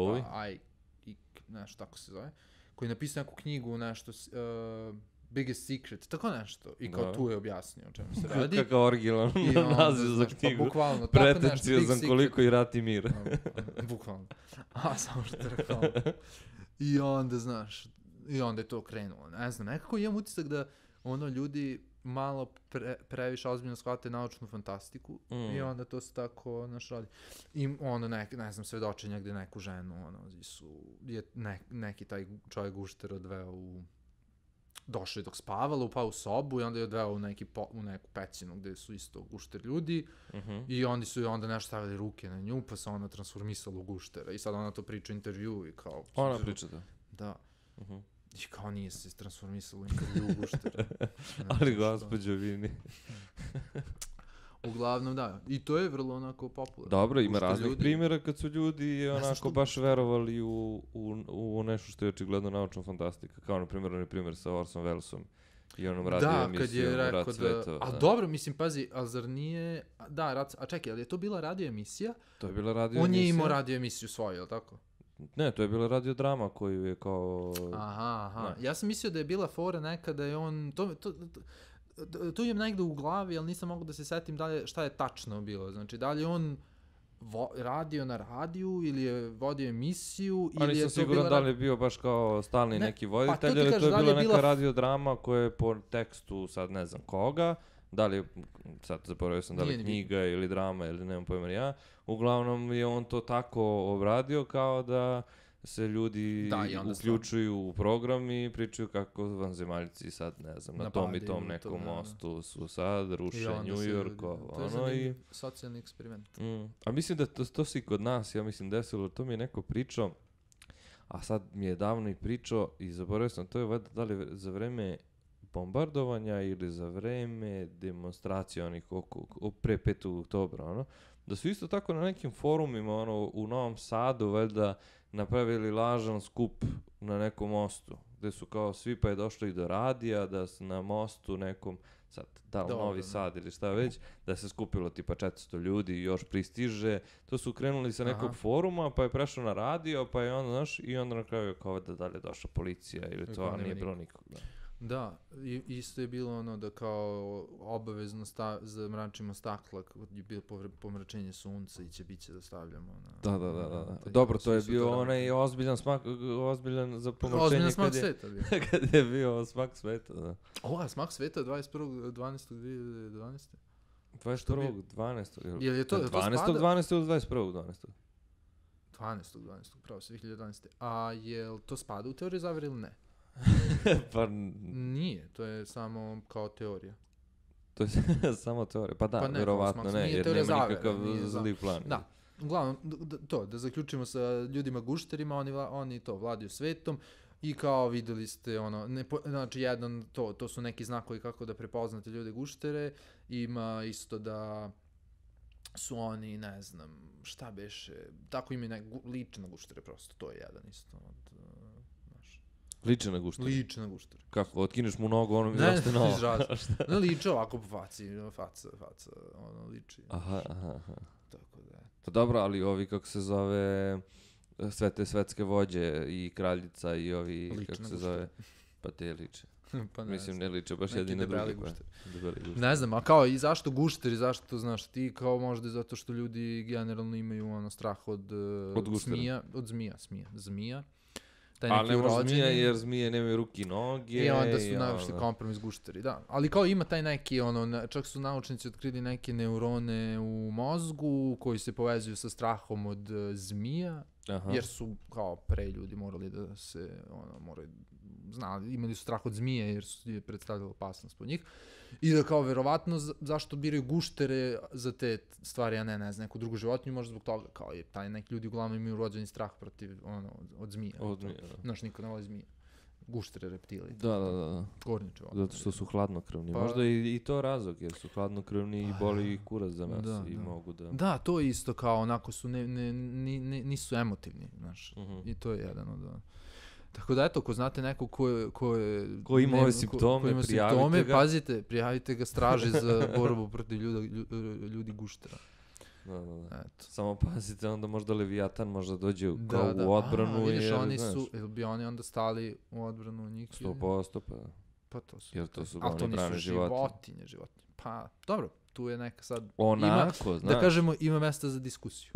nešto tako se zove, koji je napisao neku knjigu, nešto, Biggest Secret, tako nešto, i kao tu je objasnio o čemu se radi. Kakav originalan naziv za knjigu, bukvalno, pretencijozan koliko i rat i mir. Bukvalno, samo što te rekao. I onda, znaš, i onda je to krenulo, ne znam, nekako imam utisak da ljudi malo previše ozbiljno shvate naučnu fantastiku i onda to se tako radi. I ono, ne znam, svedočenja gde neku ženu, je neki taj čovjek gušter odveo došao je dok spavala, upao u sobu i onda je odveo u neku pećinu gde su isto gušter ljudi i oni su onda nešto stavili ruke na nju pa se ona transformisala u guštera i sad ona to priča u intervju i kao... Ona priča to? Da. I kao nije se transformisalo u intervju u guštera. Ali gospođo Vini. Uglavnom da, i to je vrlo onako popularno. Dobro, ima raznih primjera kad su ljudi onako baš verovali u nešto što je očigledno naučna fantastika. Kao na primjer sa Orson Wellesom i onom radio emisijom Rat svetova. A dobro, mislim, pazi, a zar nije... Da, a čekaj, ali je to bila radio emisija? To je bila radio emisija. On je imao radio emisiju svoju, je li tako? Ne, to je bila radiodrama koju je kao... Aha. Ja sam mislio da je bila fora nekada je on... Tu je negde u glavi, ali nisam mogu da se setim šta je tačno bilo. Znači, da li on radio na radiju ili je vodio emisiju ili je to bila... nisam siguran da li je bio baš kao stalni neki voditelj ili to je bila neka radiodrama koja je po tekstu sad ne znam koga, da li je, sad zaboravio sam da li je knjiga ili drama ili nemam pojma ja, uglavnom je on to tako obradio kao da se ljudi uključuju u program i pričaju kako vanzemaljci sad, ne znam, na tom i tom nekom mostu su sad, ruše New York, ono i... socijalni eksperiment. A mislim da to se i kod nas, ja mislim desilo, to mi je neko pričao, a sad mi je davno i pričao i zaboravio sam, to je da li za vreme bombardovanja ili za vreme demonstracija onih pre 5. oktobra, ono, da su isto tako na nekim forumima, ono, u Novom Sadu, valjda, napravili lažan skup na nekom mostu, gde su kao svi pa je došlo i do radija, da se na mostu nekom, sad, da li Novi Sad ili šta već, da se skupilo tipa 400 ljudi i još pristiže, to su krenuli sa nekog foruma, pa je prešlo na radio, pa je onda, znaš, i onda na kraju kao da je došla policija ili to, a nije bilo nikog. Da, isto je bilo ono da kao obavezno zamračimo stakla kad je bilo pomračenje sunca i će biće da stavljamo. Da. Dobro, to je bio onaj ozbiljan za pomračenje. Ozbiljan smak sveta bio. Kad je bio smak sveta, da. A smak sveta 21.12.2012. 21.12. Je li to 12.12. ili 21.12. 12.12. pravo se 2011. A je li to spada u teoriju zavere ili ne? Pa nije, to je samo kao teorija. To je samo teorija, pa da, verovatno ne, jer nema nikakav zli plan. Da, uglavnom, da zaključimo sa ljudima gušterima, oni to vladaju svetom i kao videli ste, znači to su neki znakovi kako da prepoznate ljude guštere, ima isto da su oni, ne znam, šta beše, tako imaju liče na guštere prosto, to je jedan isto Liče na guštere? Liče na guštere. Kako, otkineš mu nogu, ono mi zaste novo? Ne, liče ovako po faca, liči. Aha. Tako da, eto. Pa dobro, ali ovi, kako se zove, sve te svetske vođe i kraljica i ovi, liče kako se zove, pa te liče. Pa mislim, ne liče baš jedine druge. Ne znam, a kao i zašto gušteri, zašto to znaš ti, kao možda zato što ljudi generalno imaju strah od zmija. Ali ne može zmija jer zmije nemaju ruke i noge. I onda su navišli kompromis gušteri, da. Ali kao ima taj neki, čak su naučnici otkrili neke neurone u mozgu koji se povezuju sa strahom od zmija, jer su kao pre ljudi morali da se, imali su strah od zmije jer su je predstavljala opasnost po njih. I da kao verovatno zašto biraju guštere za te stvari, a ne znam, neku drugu životinju, možda zbog toga, kao je taj neki ljudi uglavnom imaju rođeni strah protiv, od zmija. Znaš, niko ne voli zmije. Guštere, reptili. Da. Kornjače. Zato što su hladnokrvni. Možda i to razlog, jer su hladnokrvni i boli kurac za nas i mogu da... Da, to je isto kao, onako su, nisu emotivni, znaš. I to je jedan od... Tako da eto, ko znate neko ko ima ove simptome, prijavite ga. Pazite, prijavite ga straži za borbu protiv ljudi guštera. Da. Samo pazite, onda možda Leviatan možda dođe kao u odbranu. Vidiš, ili bi oni onda stali u odbranu njih? 100%, pa to su. Jer to su oni brane životinje. Pa, dobro, tu je neka sad... Onako, znaš. Da kažemo, ima mesta za diskusiju.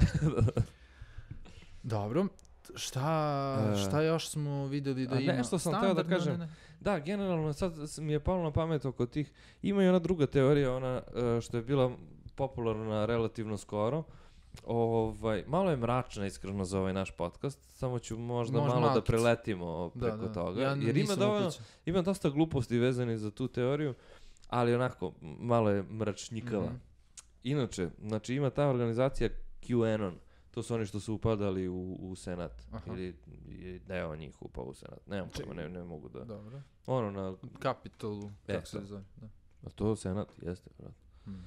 Dobro. Šta još smo videli da ima? Nešto sam teo da kažem. Da, generalno sad mi je palo na pamet oko tih. Ima i ona druga teorija, ona što je bila popularna relativno skoro. Malo je mračna iskreno za ovaj naš podcast, samo ću možda malo da preletimo preko toga. Jer ima dosta gluposti vezani za tu teoriju, ali onako malo je mračnjikava. Inače, znači ima ta organizacija QAnon. To su oni što su upadali u Senat. Ili je deo njih upao u Senat. Nemam pojma, ne mogu da... Dobro. Na... Kapitolu, kako se zove. A to Senat, jeste, vrat.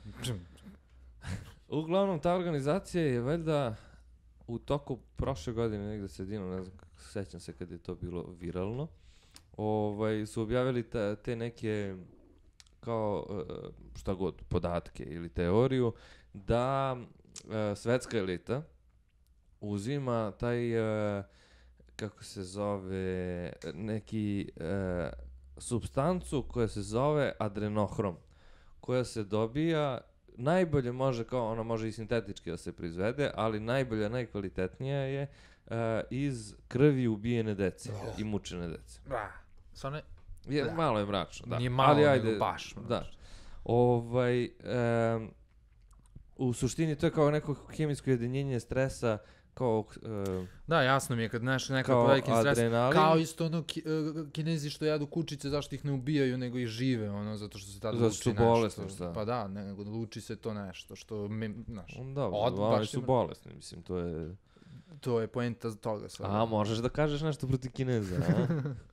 Uglavnom, ta organizacija je valjda u toku prošle godine, negde sredinu, ne znam, sećam se kad je to bilo viralno, su objavili te neke, kao, šta god, podatke ili teoriju, da svetska elita uzima taj kako se zove, neki supstancu koja se zove adrenohrom, koja se dobija, najbolje može, kao ona može i sintetički da se proizvede, ali najbolja, najkvalitetnija je iz krvi ubijene dece i mučene dece. Stvarno Malo je mračno, da. Nije malo, ali ajde, nego baš mračno. Da. U suštini to je kao neko hemijsko jedinjenje stresa, kao... Da, jasno mi je kad neka kao veliki stres, adrenalin. kao isto ono Kinezi što jedu kučice, zašto ih ne ubijaju, nego ih žive, ono, zato što se tada luči nešto. Zato su bolesni, šta? Pa da, nego luči se to nešto, što, znaš, oni su bolesni, mislim, to je... To je poenta toga sve. Možeš da kažeš nešto protiv Kineza, a?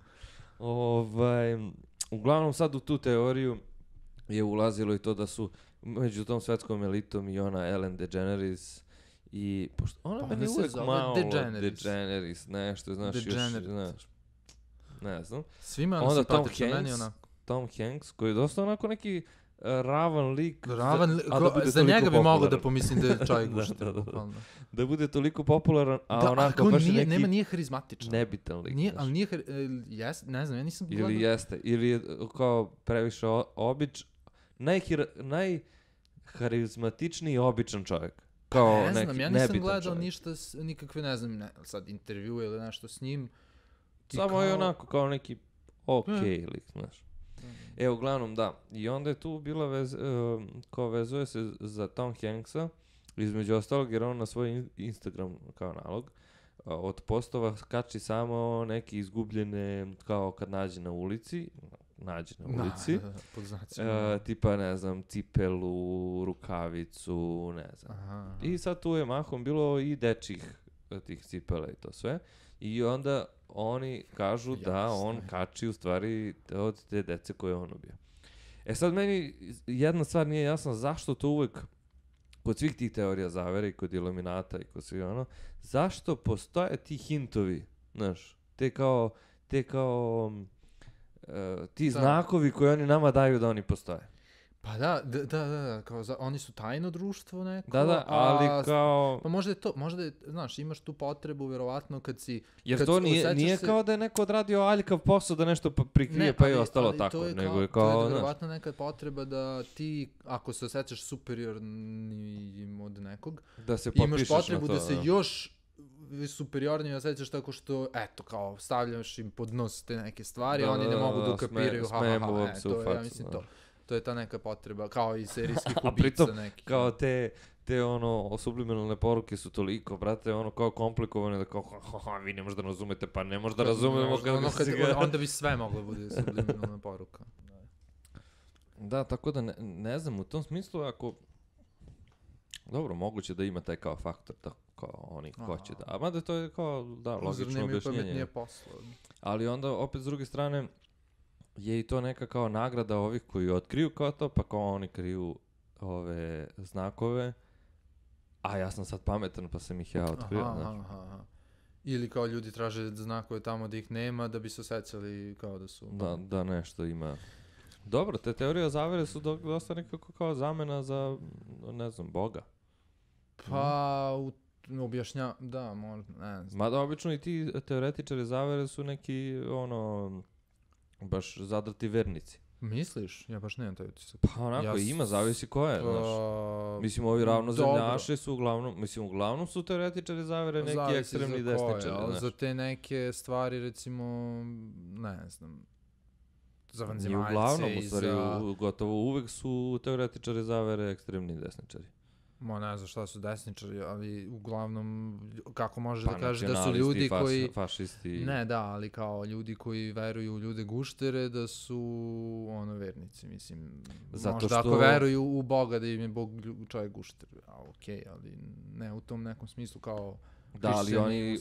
Uglavnom sad u tu teoriju je ulazilo i to da su među tom svetskom elitom i ona Ellen DeGeneres i pošto ona meni uvek malo DeGeneres, nešto, znaš, još, znaš, ne znam. Svima ono simpatično, meni onako. Tom Hanks, koji je dosta onako neki ravan lik. Za njega bi mogao da pomislim da je čovjek gušter. Da bude toliko popularan, a onako baš neki... Nije harizmatičan. Nebitan lik. Ali nije, ne znam, ja nisam gledao. Ili jeste, ili je kao previše najharizmatičniji običan čovjek. Kao ne znam, ja nisam gledao čovjek. Ništa, nikakve, ne znam, sad intervjue ili nešto s njim. Samo je onako kao neki lik, znaš. Uglavnom, da. I onda je tu bila kao vezuje se za Tom Hanksa, između ostalog, jer on na svoj Instagram kao nalog od postova kači samo neke izgubljene, kao kad nađe na ulici, tipa, ne znam, cipelu, rukavicu, ne znam. Aha. I sad tu je mahom bilo i dečjih tih cipela i to sve. I onda oni kažu da on kači u stvari od te dece koje on ubio. Sad meni jedna stvar nije jasna, zašto to uvek kod svih tih teorija zavere i kod Iluminata i kod svih zašto postoje ti hintovi, znaš, ti znakovi koje oni nama daju da oni postoje. Pa da, kao oni su tajno društvo neko. Da, ali kao... Pa možda je, znaš, imaš tu potrebu, verovatno, kad si... Jer to nije kao da je neko odradio aljkav posao da nešto prikrije, pa je ostalo tako. To je verovatno neka potreba da ti, ako se osjećaš superiornim od nekog, imaš potrebu da se još superiornije osjećaš tako što, eto, kao, stavljaš im pod nos te neke stvari, oni ne mogu da ukapiraju, ja mislim to. To je ta neka potreba, kao i serijskih ubica nekih. Kao te subliminalne poruke su toliko, brate, kao komplikovane da kao, vi ne možda razumete, pa ne možda razumemo onda bi sve moglo bude subliminalna poruka. Da, tako da ne znam, u tom smislu, ako... Dobro, moguće da ima taj kao faktor, da kao oni hoće da... A mada to je kao, da, logično objašnjenje. Ali onda, opet s druge strane, je i to neka kao nagrada ovih koji otkriju kao to, pa kao oni kriju ove znakove, a ja sam sad pametan pa sam ih ja otkrio. Ili kao ljudi traže znakove tamo da ih nema da bi se osjećali kao da su... Da nešto ima. Dobro, te teorije zavere su dosta nekako kao zamena za, ne znam, Boga. Pa, da, možda, ne znam. Mada obično i ti teoretičari zavere su neki, baš zadrti vernici. Misliš? Ja baš nemam taj utisak. Pa onako ima, zavisi ko je, znaš. Mislim, ovi ravnozemljaši su uglavnom su teoretičari zavere neki ekstremni desničari, znaš. Za te neke stvari, recimo, ne znam, za vanzemaljce i uglavnom, u stvari, gotovo uvek su teoretičari zavere ekstremni desničari. Ne znam šta su desničari, ali uglavnom, kako možeš da kažeš da su ljudi koji... fašisti... Ne, da, ali kao ljudi koji veruju u ljude guštere, da su vernici, mislim. Možda ako veruju u Boga, da im je Bog čovjek gušter, okej, ali ne u tom nekom smislu kao... Da, ali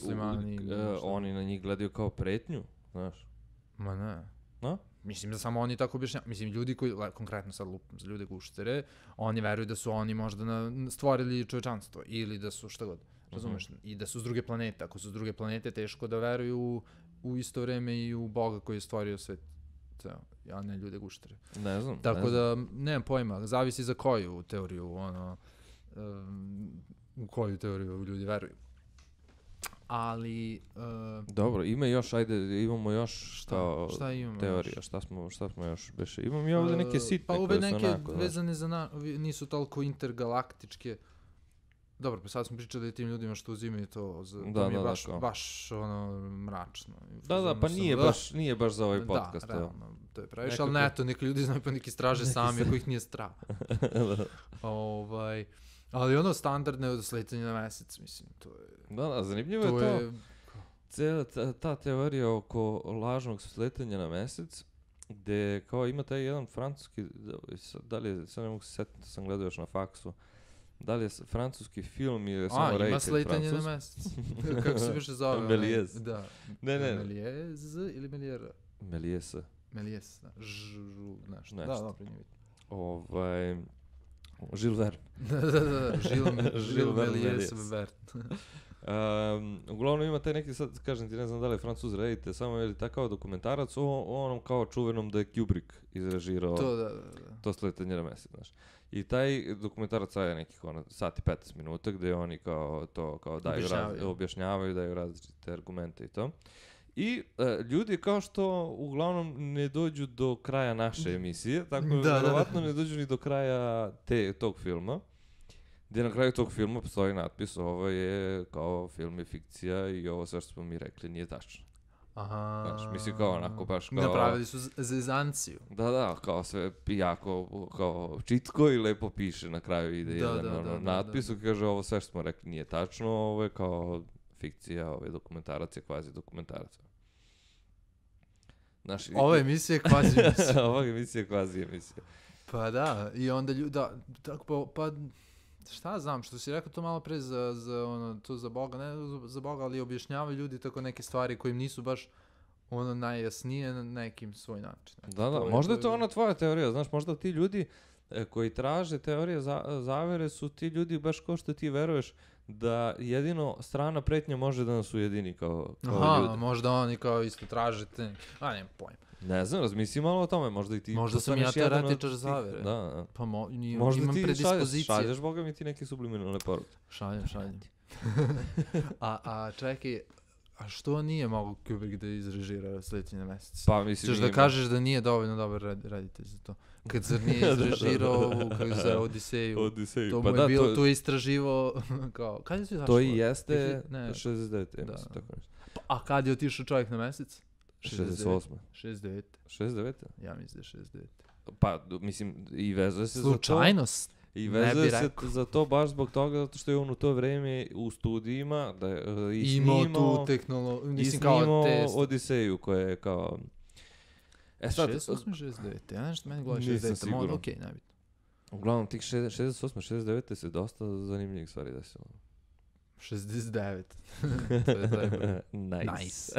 oni na njih gledaju kao pretnju, znaš. Ma ne. No? Mislim da samo oni tako objašnjavaju. Mislim, ljudi koji, konkretno sad lupam za ljude guštere, oni veruju da su oni možda stvorili čovječanstvo ili da su šta god, razumeš? I da su s druge planete. Ako su s druge planete, teško da veruju u isto vreme i u Boga koji je stvorio svet. A ne ljude guštere. Ne znam. Tako da, nemam pojma, zavisi za koju teoriju, u koju teoriju ljudi veruju. Ali... Dobro, imamo još šta imamo teorija, još? šta smo još beše. Imam ja ovdje neke sitne pa ove koje su neke onako, vezane za nisu toliko intergalaktičke. Dobro, pa sad smo pričali o tim ljudima što uzimaju to, to mi je baš ono mračno. Da, pa nije baš za ovaj podcast. Da, realno, to je previše, ali ne, to neki ljudi znaju pa neki istraže sami, ako ih nije strah. Ali ono standardne sletanje na mesec, mislim, to je... Da, zanimljivo je to. Cijela ta teorija oko lažnog sletanja na mesec, gde kao ima taj jedan francuski, da li je, sad ne mogu se setiti, sam gledao još na faksu, da li je francuski film ili je samo rated ima sletanje na mesec. Kako se više zove? Méliès. Da. Ne. Méliès ili Méliès? Méliès, da. Nešto. Da, dobro, nije bitno. Jules Verne. Da. Jules Méliès Verne. Uglavnom ima taj neki, sad kažem ti, ne znam da li je Francuz redite, samo je takav dokumentarac o onom kao čuvenom da je Kubrick izrežirao to sletanje na mesec, znaš. I taj dokumentarac traje nekih sat i 15 minuta gdje oni kao daju objašnjavaju, daju različite argumente i to. I ljudi kao što uglavnom ne dođu do kraja naše emisije, tako vjerovatno ne dođu ni do kraja tog filma, gdje na kraju tog filma postoji natpis, ovo je kao film je fikcija i ovo sve što smo mi rekli nije tačno. Aha. Znaš, mislim kao onako baš kao... Napravili su zezanciju. Da, kao sve jako kao čitko i lepo piše na kraju ide jedan natpis koji kaže ovo sve što smo rekli nije tačno, ovo je kao fikcija, ovo je dokumentarac, je kvazi dokumentarac. Ova emisija je kvazi emisija. Ova emisija je kvazi emisija. Pa da, i onda pa šta znam, što si rekao to malo pre za Boga, ne za Boga, ali objašnjavaju ljudi tako neke stvari koje im nisu baš najjasnije na nekim svoj način. Da, možda je to ona tvoja teorija, znaš, možda ti ljudi koji traže teorije zavere su ti ljudi baš kao što ti veruješ da jedino strana pretnja može da nas ujedini kao ljudi. Možda oni kao isto tražite, nemam pojma. Ne znam, razmisli malo o tome, možda i ti... Možda sam ja teoretičar zavere. Da. Pa možda imam predispozicije. Šalješ, Boga mi ti neke subliminalne poruke. Šaljem. A čekaj, a što nije mogo Kubrick da izrežira sletanje na mesec? Pa mislim... Češ da kažeš da nije dovoljno dobar reditelj za to. Kad zar nije izrežirao kako za Odiseju, to mu je bilo, tu je istraživo kao, kad je to izašlo? To i jeste 69. Da. A kad je otišao čovjek na mesec? 68. 69. 69? Ja mislim da je 69. Pa, mislim, i vezuje se slučajnost. za to. I vezuje se za to baš zbog toga, zato što je on u to vreme u studijima imao tu tehnologiju, mislim kao test. Odiseju koja je kao... 68, 69, ja nešto meni gleda 69, okej, nebitno. Uglavnom, tih 68, 69 se dosta zanimljivih stvari desilo. 69. Nice.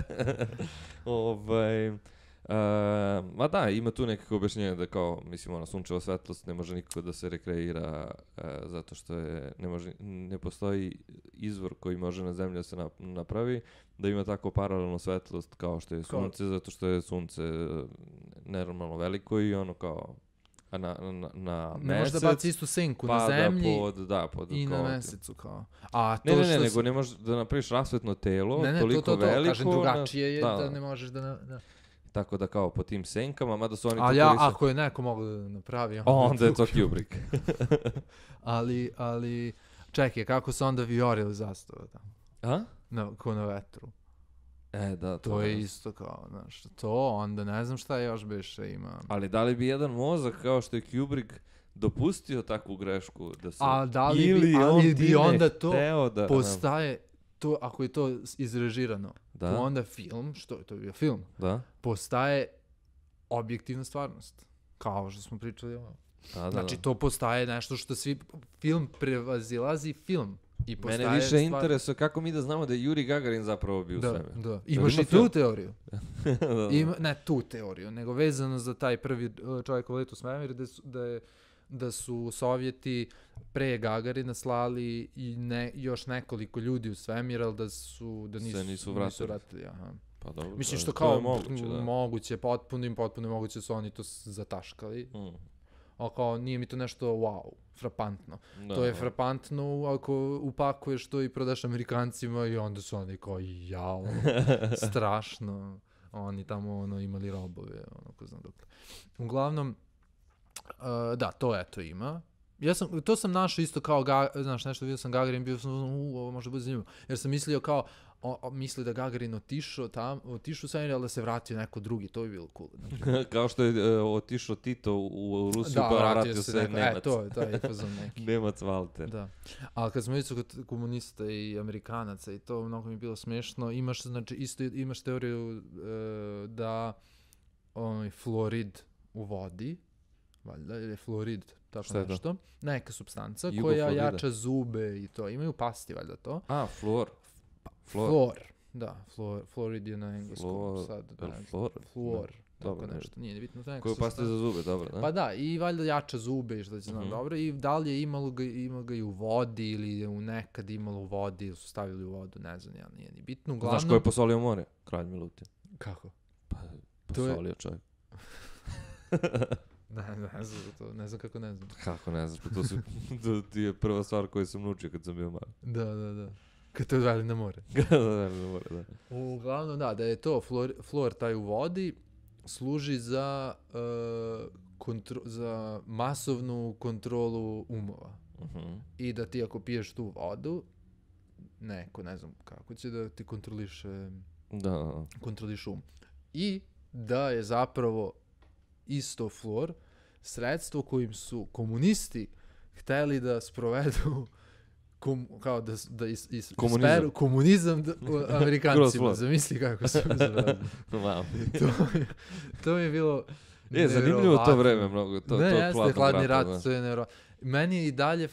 Ma da, ima tu nekako objašnjenje da kao, mislim, sunčeva svetlost ne može nikako da se rekreira zato što ne postoji izvor koji može na zemlji da se napravi, da ima tako paralelnu svetlost kao što je sunce, zato što je sunce nenormalno veliko i ono kao na mesec. Ne može da baci istu senku na zemlji i na mesecu kao. Nego ne možeš da napraviš rasvetno telo, toliko veliko. Kažem, drugačije je da ne možeš da... Tako da kao po tim senkama, mada su oni... Ali ako je neko mogu da napravi... Onda je to Kubrick. ali, čekaj, kako su onda vijorili zastava tamo? Ko na vetru. Da, to je isto kao, znaš, to onda ne znam šta još beše ima. Ali da li bi jedan mozak kao što je Kubrick dopustio takvu grešku da se... ali bi onda to postaje... To, ako je to izrežirano, onda film, što je to bio film, postaje objektivna stvarnost. Kao što smo pričali ovo. Znači, to postaje nešto što svi... Film prevazilazi film. I mene više interesuje kako mi da znamo da je Yuri Gagarin zapravo bio u svemiru. Da. Imaš i tu teoriju. Ne tu teoriju, nego vezano za taj prvi čovjekov let u svemir, da su Sovjeti pre Gagarina slali i još nekoliko ljudi u svemir, ali da nisu vratili. Pa dobro, mislim što kao moguće, potpuno moguće su oni to zataškali. ali kao nije mi to nešto wow, frapantno. Da, To je da. frapantno ako upakuješ to i prodaš Amerikancima i onda su oni kao jao, strašno. Oni tamo ono imali robove, ono ko znam dokle. Uglavnom, da, to eto ima. To sam našao isto kao, znaš, nešto vidio sam Gagarin, bio sam, ovo može biti zanimljivo. Jer sam mislio kao, misli da Gagarin otišao sa ali da se vratio neko drugi, to bi bilo cool. Znači. Kao što je otišao Tito u Rusiju, da, pa vratio se neko, Nemac. to je fazon neki. Nemac Walter. Da. Ali kad smo vidjeli kod komunista i Amerikanaca i to mnogo mi je bilo smiješno, imaš teoriju da fluorid u vodi, valjda, ili fluorid, tako nešto, neka supstanca koja jača zube i to. Imaju pasti, valjda to. A, fluor. Da, fluorid je na engleskom sad. Fluor. Tako nešto, nije bitno. Koju pasti za zube, dobro, da? Pa da, i valjda jača zube, što će znam dobro. I da li je imalo ga i u vodi ili je nekad imalo u vodi ili su stavili u vodu, ne znam, nije ni bitno. Uglavnom... Znaš ko je posolio more? Kralj Milutin. Kako? Pa posolio čovjek. Ne znam kako ne znam. Kako ne znaš, pa to ti je prva stvar koju sam naučio kad sam bio mali. Da. Kad te odveli na more. Da. Uglavnom, da je to fluor taj u vodi služi za masovnu kontrolu umova. I da ti ako piješ tu vodu, ne znam kako će da ti kontroliš um. I da je zapravo isto fluor sredstvo kojim su komunisti hteli da sprovedu kao da isperu komunizam Amerikancima. Zamisli kako se uzrazi. To mi je bilo zanimljivo to vreme mnogo. Ne, jeste, hladni rat, to je nevjerovatno. Meni i dalje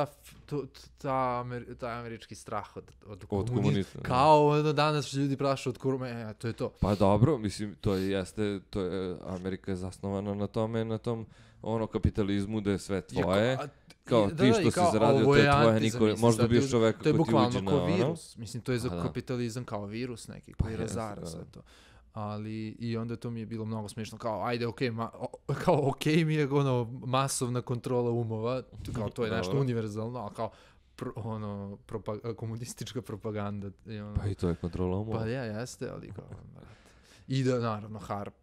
ta američki strah od komunizma. Kao danas ljudi prašu od komunizma, to je to. Pa dobro, mislim, Amerika je zasnovana na tom kapitalizmu da je sve tvoje. Kao ti što si zaradio, to je tvoje, niko, možda biješ čoveka ko ti uđe na ono. To je bukvalno kao virus. Mislim, to je za kapitalizam kao virus neki koji razara sve to. Ali i onda to mi je bilo mnogo smiješno, kao ajde okej mi je masovna kontrola umova, kao to je nešto univerzalno, ali kao komunistička propaganda. Pa i to je kontrola umova. Pa jeste, ali kao... I da, naravno, HARP.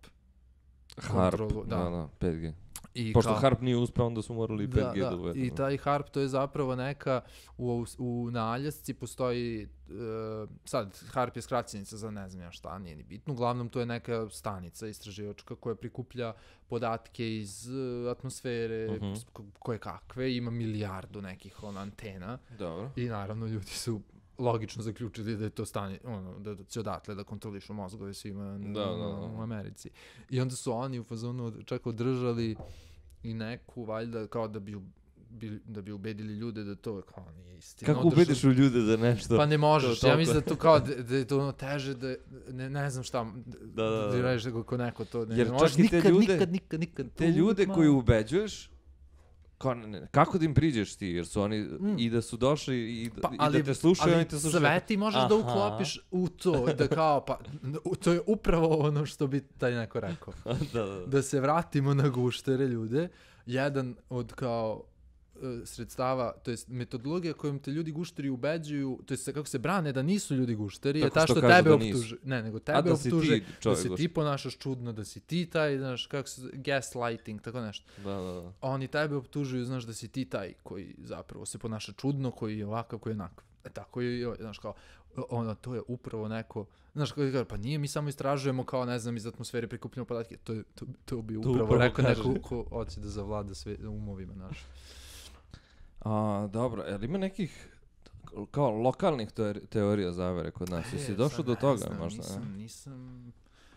Da, 5G. Pošto HARP nije uspeo, onda su morali 5G da uvedu. I taj HARP, to je zapravo neka, na Aljasci postoji, sad HARP je skraćenica za ne znam ja šta, nije ni bitno, uglavnom to je neka stanica istraživačka koja prikuplja podatke iz atmosfere, koje kakve, ima milijardu nekih antena. Dobro. I naravno ljudi su logično zaključili da je to da će odatle da kontrolišu mozgove svima u Americi. I onda su oni u fazonu čak održali i neku, valjda, kao da bi ubedili ljude da to kao nije istina. Kako ubediš u ljude da nešto... Pa ne možeš, ja mislim da to kao da je to teže, da ne znam šta, da ti radiš kako neko to ne možeš nikad. Te ljude koji ubeđuješ, kako da im priđeš ti, jer su oni i da su došli i da te slušaju, oni te slušaju. Sve ti možeš da uklopiš u to, da kao, pa, to je upravo ono što bi taj neko rekao. Da se vratimo na guštere ljude, jedan od kao sredstava, to jest metodologija kojom te ljudi gušteri ubeđuju, to jest kako se brane da nisu ljudi gušteri, je ta što tebe optuže. Ne, nego tebe optuže da se ti ponašaš čudno, da si ti taj, znaš, kako se, gaslighting, tako nešto. Da. Oni tebe optužuju, znaš, da si ti taj koji zapravo se ponaša čudno, koji je ovakav, koji je onakav. Tako je, znaš, kao, to je upravo neko, znaš, pa nije, mi samo istražujemo kao, ne znam, iz atmosfere prikupljamo podatke, to bi upravo rekao neko ko hoće da zavlada sve umovima, znaš. Dobro, jer ima nekih kao lokalnih teorija zavere kod nas? Jesi došao do toga? Nisam...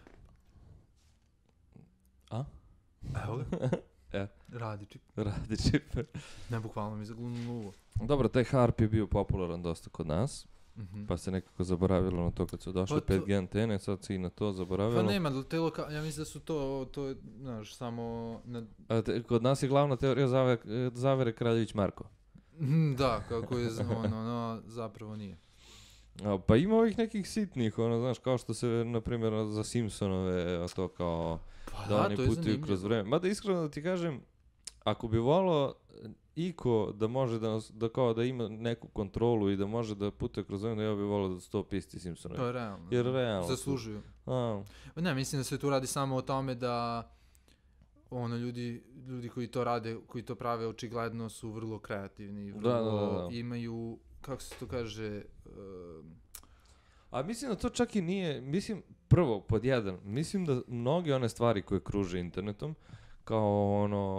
Evo ga. Radi čip. Ne, bukvalno mi zaglunulo uvo. Dobro, taj HARP je bio popularan dosta kod nas, pa se nekako zaboravilo na to kad su došle 5G antene, sad se i na to zaboravilo. Pa nema, ja mislim da su to znaš, samo... Kod nas je glavna teorija zavere Kraljević Marko. Da, kako je, zapravo nije. Pa ima ovih nekih sitnih, znaš, kao što se, na primjer, za Simpsonove, to kao da oni putuju kroz vreme. Mada iskreno da ti kažem, ako bi volao iko da može da kao da ima neku kontrolu i da može da putuje kroz vreme, ja bih volao da su to pisti Simpsonovi. To je realno. Jer realno zaslužuju. A. Ne, mislim da se tu radi samo o tome da ljudi koji to rade, koji to prave, očigledno su vrlo kreativni, vrlo imaju, kako se to kaže... A mislim da to čak i nije, prvo, pod jedan, mislim da mnoge one stvari koje kruže internetom, kao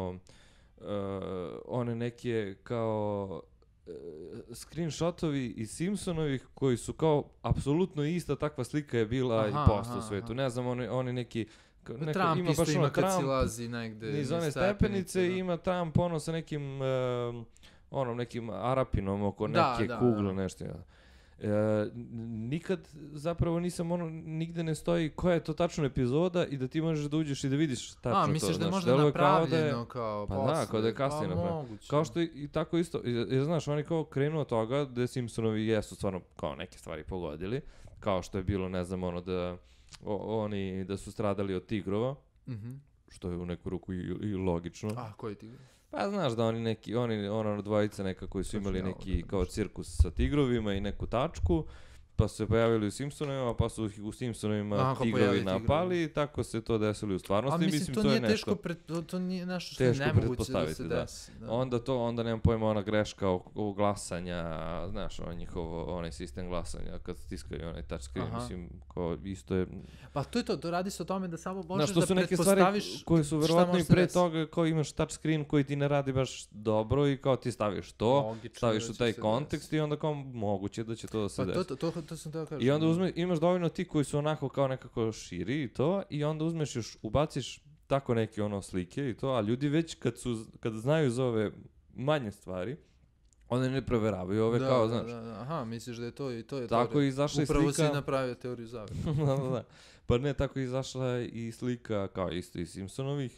one neke kao screenshotovi iz Simpsonovih koji su kao apsolutno ista takva slika je bila i posta u svetu. Ne znam, oni neki... Trump ima isto ima kad si lazi negde iz one stepenice, ima Trump sa nekim nekim Arapinom oko neke kugle, nešto. Nikad zapravo nisam nigde ne stoji koja je to tačno epizoda i da ti možeš da uđeš i da vidiš tačno to. Misliš da je možda napravljeno kao posle? Pa da, kao da je kasnije napravljeno. Kao što i tako isto, jer znaš, oni kao krenu od toga da Simpsonovi jesu stvarno kao neke stvari pogodili, kao što je bilo, ne znam, oni da su stradali od tigrova, što je u neku ruku i logično. A, koji tigrovi? Pa znaš da oni dvojica neka koji su imali neki kao cirkus sa tigrovima i neku tačku, pa su se pojavili u Simpsonovima, pa su u Simpsonovima tigrovi napali i tako se to desilo u stvarnosti. Mislim, to nije teško, to nije nešto što je nemoguće da se desi. Onda nemam pojma ona greška o glasanja, znaš, onaj sistem glasanja kad stiskaju onaj touchscreen, mislim, kao isto je... Pa to je to radi se o tome da samo možeš da pretpostaviš šta može se desiti. Znaš, to su neke stvari koje su verovatno i pre toga, kao imaš touchscreen koji ti ne radi baš dobro i kao ti staviš to, staviš u taj kontekst i onda kao moguće da će to da se desi. To sam teo kažem. I onda imaš dovoljno ti koji su onako kao nekako širi i to, i onda uzmeš još, ubaciš tako neke slike i to, a ljudi već kad znaju za ove manje stvari, oni ne proveravaju ove kao, znaš. Aha, misliš da je to i to je tako teorija. Izašla upravo slika... si napravio teoriju zavere. da. Pa ne, tako izašla i slika kao isto iz Simpsonovih,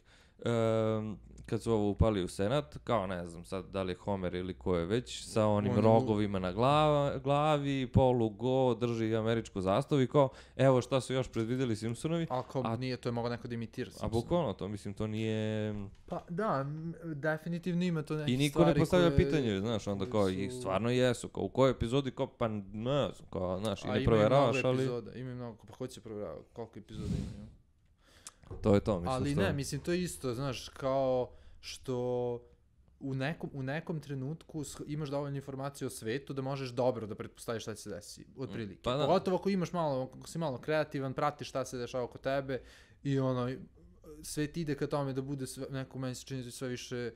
kad su ovo upali u Senat, kao ne znam sad da li je Homer ili ko je već, sa onim rogovima na glavi, polugo, drži američku zastavu i kao, evo šta su još predvideli Simpsonovi. A nije, to je mogao neko da imitira Simpsonovi. A bukvalno to, mislim, to nije... Pa da, definitivno ima to neke stvari koje... I niko ne postavlja pitanje, znaš, onda kao, i stvarno jesu, kao u kojoj epizodi, kao, pa ne znam, kao, znaš, i ne provjeravaš, ali... Ima mnogo, pa hoće provjeravati, koliko epizoda ima. To je to, mislim. Ali ne, mislim, to je isto, znaš, kao što u nekom trenutku imaš dovoljno informacije o svetu da možeš dobro da pretpostaviš šta će se desi, otprilike. Pa pogotovo ako ako si malo kreativan, pratiš šta se dešava oko tebe i svet ide ka tome da bude neko, meni se čini sve više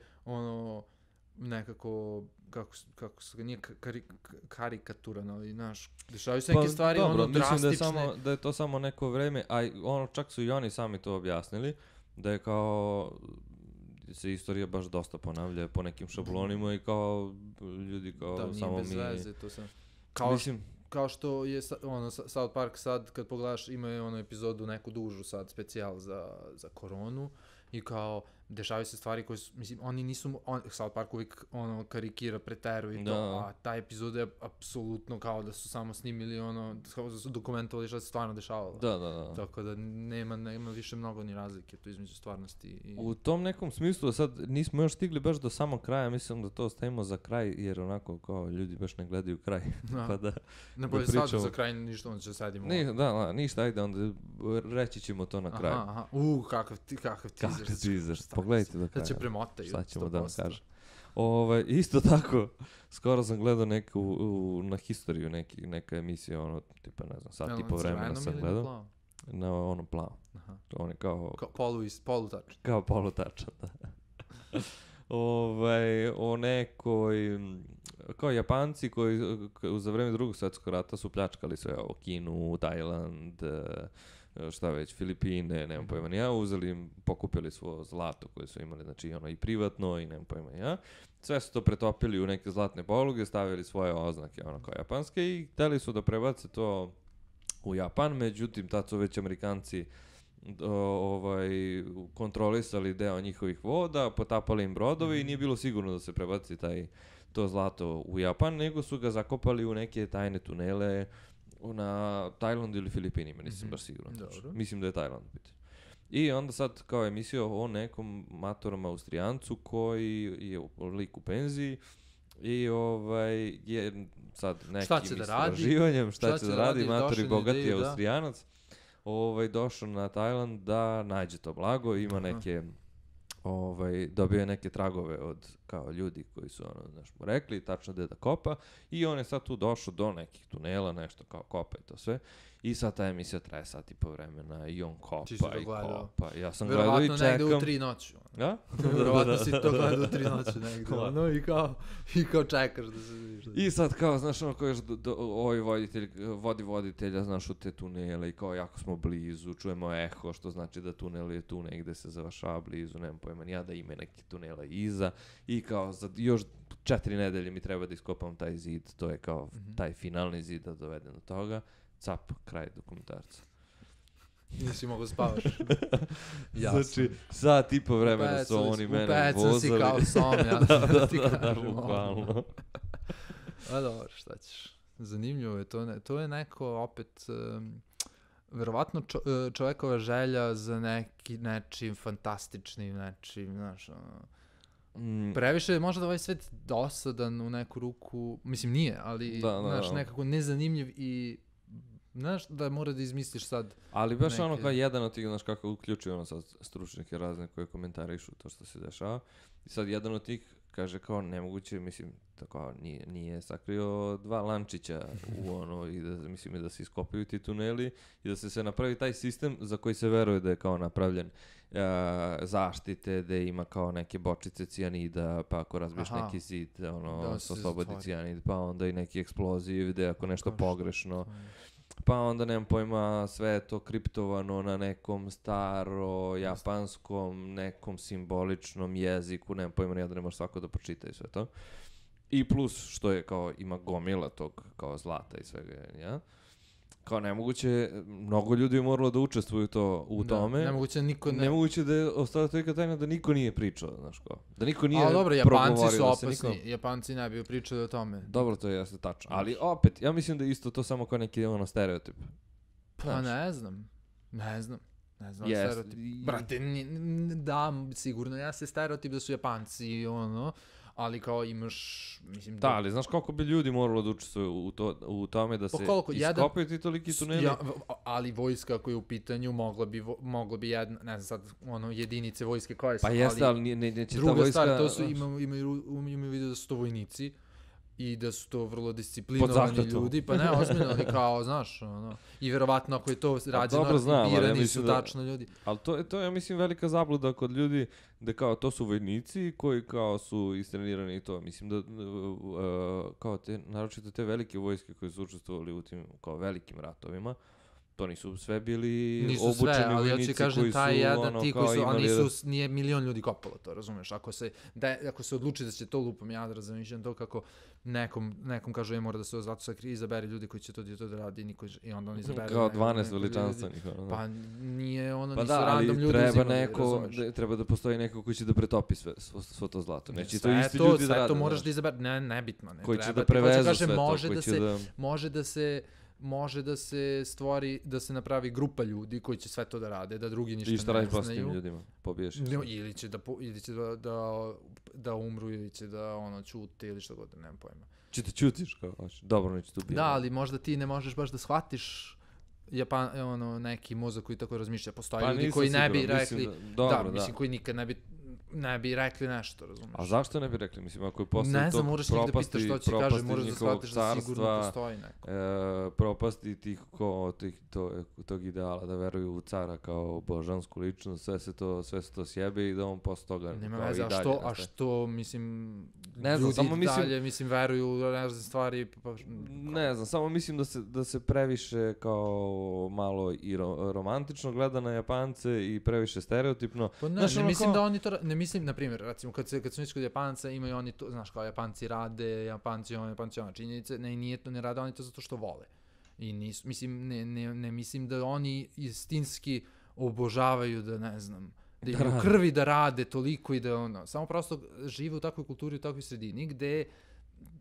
nekako, kako se nije karikaturan, ali, znaš, dešavaju se neke stvari, drastične. Mislim da je to samo neko vreme, a čak su i oni sami to objasnili, da je kao, se istorija baš dosta ponavlja po nekim šablonima i kao, ljudi kao, samo mi... Da, nije bez veze, to sam... Kao što je South Park sad, kad pogledaš, imaju epizodu neku dužu sad, specijal za koronu i kao, dešavaju se stvari koje su, mislim, oni nisu, South Park uvijek karikira, preteruje i to, a ta epizoda je apsolutno kao da su samo snimili kao da su dokumentovali što se stvarno dešavalo. Da. Tako da nema više mnogo ni razlike tu između stvarnosti i... U tom nekom smislu, sad nismo još stigli baš do samog kraja, mislim da to ostavimo za kraj, jer onako kao ljudi baš ne gledaju kraj, pa da bolje sad za kraj ništa, onda će sadimo. Da, ništa, ajde, onda reći ćemo to na kraju. Aha, kakav teaser. Pogledajte do kraja. Da će premotaju. Šta ćemo da vam kažem. Isto tako, skoro sam gledao na Historiju, neka emisija, tipa, ne znam, sat i po vremena sam gledao. Na plavo. On je kao... Polutačan. Kao polutačan, da. O nekoj... Kao Japanci koji za vreme Drugog svjetskog rata su pljačkali sve ovo, Kinu, Tajland, šta već, Filipine, nemam pojma ni ja, pokupili svo zlato koje su imali, znači i privatno i nemam pojma ni ja. Sve su to pretopili u neke zlatne poluge, stavili svoje oznake, kao japanske i hteli su da prebace to u Japan, međutim, tad su već Amerikanci kontrolisali deo njihovih voda, potapali im brodovi i nije bilo sigurno da se prebaci to zlato u Japan, nego su ga zakopali u neke tajne tunele na Tajlandu ili Filipinima, nisam baš siguran. Mislim da je Tajland. I onda sad kao emisija o nekom matorom Austrijancu koji je lik u penziji i je sad nekim istraživanjem šta će da radi, matori bogati Austrijanac, došao na Tajland da nađe to blago, ima neke dobio je neke tragove od kao ljudi koji su mu rekli tačno gde da kopa i on je sad tu došao do nekih tunela, nešto kao kopa i to sve. I sad ta emisija traje sat i po vremena i on kopa i kopa. Ja sam gledao i čekam. Verovatno negde u 3 noći. Ja? Verovatno si to gledao u 3 noći negde. I kao čekaš da se vidiš. I sad kao, znaš, ono koji ovaj voditelja, znaš, u te tunele i kao jako smo blizu, čujemo eho, što znači da tunel je tu negde se završava blizu, nemam pojma ni ja da ima neki tunela iza i kao za još 4 nedelje mi treba da iskopam taj zid, to je kao taj finalni zid da dovedem do toga. Cap, kraj dokumentarca. Nisi mogu spavaš. Znači, sat i po vremena su oni mene vozali. Upecu si kao som, ja da ti kažem. Bukvalno. A dobro, šta ćeš. Zanimljivo je, to je neko opet, verovatno čovekova želja za nečim fantastičnim, nečim, znaš, previše je možda ovaj svet dosadan u neku ruku, mislim nije, ali, znaš, nekako nezanimljiv i znaš da mora da izmisliš sad. Ali baš neke... ono kao jedan od tih, znaš kako uključuje ono sad stručnjake razne koje komentarišu to što se dešava. I sad jedan od tih kaže kao nemoguće, mislim, tako nije sakrio 2 lančića u ono i da mislim da se iskopaju ti tuneli i da se napravi taj sistem za koji se veruje da je kao napravljen zaštite, da ima kao neke bočice cijanida, pa ako razbiješ neki zid, se oslobodi cijanid, pa onda i neki eksploziv, da ako nešto pogrešno. Pa onda, nemam pojma, sve je to kriptovano na nekom japanskom, nekom simboličnom jeziku, nemam pojma, da ne može svako da pročita i sve to. I plus, što je kao, ima gomila tog kao zlata i svega, ja? Kao nemoguće, mnogo ljudi je moralo da učestvuju u tome. Nemoguće niko ne... Nemoguće da je ostala tolika tajna da niko nije pričao, znaš ko. Da niko nije progovorio. Ali dobro, Japanci su opasni, Japanci ne bi pričali o tome. Dobro, to je jasno tačno. Ali opet, ja mislim da je isto to samo kao neki stereotip. Pa ne znam. Stereotip. Brate, da, sigurno ja se stereotip da su Japanci, ali kao imaš, mislim... Da, ali znaš koliko bi ljudi moralo da učestvuju u tome da se iskopaju ti toliki tuneli? Ali vojska koja je u pitanju mogla bi jedna, ne znam sad, jedinice vojske koje su, pa jeste, ali neće ta vojska... Druga stvar, to su, imaju vidio da su to vojnici i da su to vrlo disciplinovani ljudi, pa ne, ozbiljno, ali kao, znaš, i verovatno ako je to rađeno, birani su tačno ljudi. Ali to je, ja mislim, velika zabluda kod ljudi, da kao to su vojnici koji kao su istrenirani i to. Mislim da kao naročito te velike vojske koje su učestvovali u tim kao velikim ratovima, to nisu sve bili obučeni vojnici koji su kao imali... Nije milion ljudi kopalo to, razumeš? Ako se odluči da će to lupom, ja razmišljam to kako nekom kažu mora da se zato sakri, izaberi ljudi koji će to da radi i onda on izabere... Kao 12 veličanstvenih. Pa nije nisu random ljudi uzimali, razumeš? Treba da postoji neko koji će da pretopi svo to zlato. Neće to isti ljudi da rade. Sve to moraš da izaberi, nebitno. Koji će da prevezu sve to. Može da se stvori, da se napravi grupa ljudi koji će sve to da rade, da drugi ništa ne znaju. I šta radiš s tim ljudima? Pobiješ ih? Ili će da umru, ili će da ćute, ili što god, nemam pojma. Će te ćutiš kao, dobro, neće tu biti. Da, ali možda ti ne možeš baš da shvatiš neki mozak koji tako razmišlja. Postoje ljudi koji ne bi rekli, mislim, koji nikad ne bi rekli nešto, razumiješ. A zašto ne bi rekli? Mislim, ako je posle propasti carstva, propasti tog ideala da veruju u cara kao božansku ličnost, sve se to sjebe i da on posle toga nema veze, a što, mislim, ljudi dalje, mislim, veruju u razne stvari. Ne znam, samo mislim da se previše kao malo i romantično gleda na Japance i previše stereotipno. Pa ne mislim da oni to... Mislim, na primjer, recimo, kad sam išli kod Japanca, imaju oni to, znaš, kao Japanci rade, Japanci činjenice, ne rade oni to zato što vole. I ne mislim da oni istinski obožavaju da, ne znam, da imaju krvi da rade toliko i da samo prosto žive u takvoj kulturi, u takvoj sredini, gde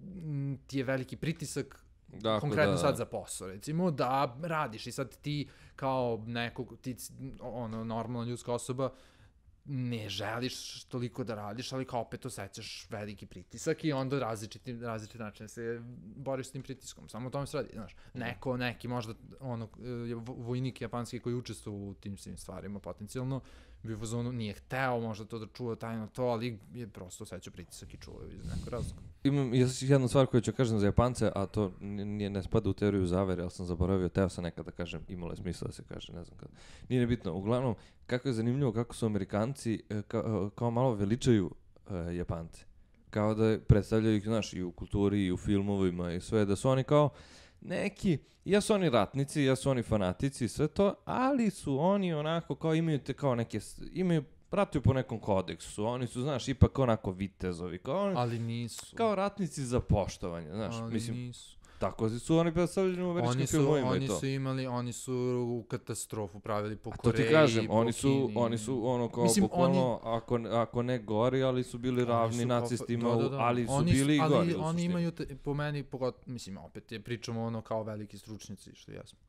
ti je veliki pritisak, konkretno sad za posao, recimo, da radiš i sad ti kao nekog, ti, ono, normalna ljudska osoba, ne želiš toliko da radiš, ali kao opet osjećaš veliki pritisak i onda različiti način se boriš s tim pritiskom. Samo o tome se radi, znaš. Neki možda, ono, vojnik japanski koji učestvuje u tim svim stvarima potencijalno, bi u fazonu nije hteo možda to da čuva tajno to, ali je prosto osjećao pritisak i čuva iz nekog razloga. Imam jednu stvar koju ću kažem za Japance, a to ne spada u teoriju zavere, ali sam zaboravio, teo sam nekada da kažem, imalo je smisla da se kaže, ne znam kada. Nije nebitno. Uglavnom, kako je zanimljivo kako su Amerikanci kao malo veličaju Japance. Kao da predstavljaju ih, znaš, i u kulturi, i u filmovima, i sve, da su oni kao neki, jesu oni ratnici, jesu oni fanatici, sve to, ali su oni onako kao pratuju po nekom kodeksu, oni su, znaš, ipak onako vitezovi, kao oni, ali nisu. Kao ratnici za poštovanje, znaš, ali mislim, nisu. Tako su oni predstavljeni u američkim filmovima i to. Oni su u katastrofu pravili po Koreji, to ti kažem, po oni su ono kao mislim, bukvalno, ako ne gori, ali su bili ravni nacistima, ali su bili i gori. Oni imaju, po meni, mislim, opet je pričamo ono kao veliki stručnjaci, što jesmo.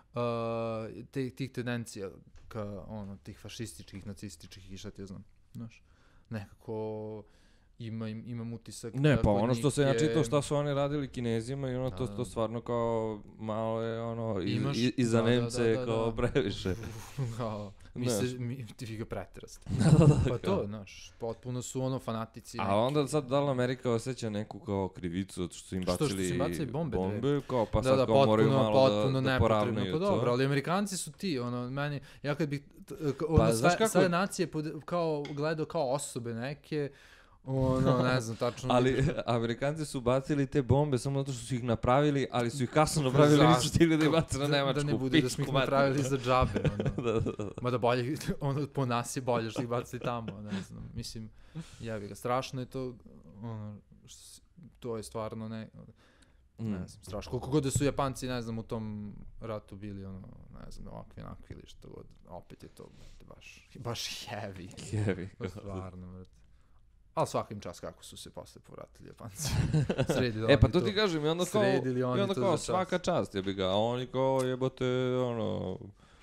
Tih tendencija ka, ono, tih fašističkih, nacističkih i šta ti ja znam, znaš, nekako imam utisak ne, pa ono što se ja čitao šta su oni radili Kinezima i ono to stvarno kao malo je ono i za Nemce kao previše. Kao, ti ga pretiraste. Pa to, znaš, potpuno su ono fanatici. A onda sad da li Amerika osjeća neku kao krivicu što su im bacili bombe kao pa sad kao moraju malo da poravnaju to. Pa dobro, ali Amerikanci su ti, ono, meni, ja kad bih sve nacije kao gledao kao osobe neke, ono, ne znam, tačno. Ali Amerikanci su bacili te bombe samo zato što su ih napravili, ali su ih kasno napravili, nisu stigli da ih baci na Nemačku. Da ne bude da smo ih napravili za džabe, ono. Mada bolje, ono, po nas je bolje što ih bacili tamo, ne znam. Mislim, jebi ga, strašno je to, ono, to je stvarno ne znam, strašno. Koliko god da su Japanci, ne znam, u tom ratu bili, ono, ne znam, ovakvi ili što god, opet je to baš heavy. Heavy. Stvarno, vrati. Ali svakim čas kako su se posle povratili Japanci. Pa to ti kažem, i onda kao svaka čast jebi ga, a oni kao jebote, ono...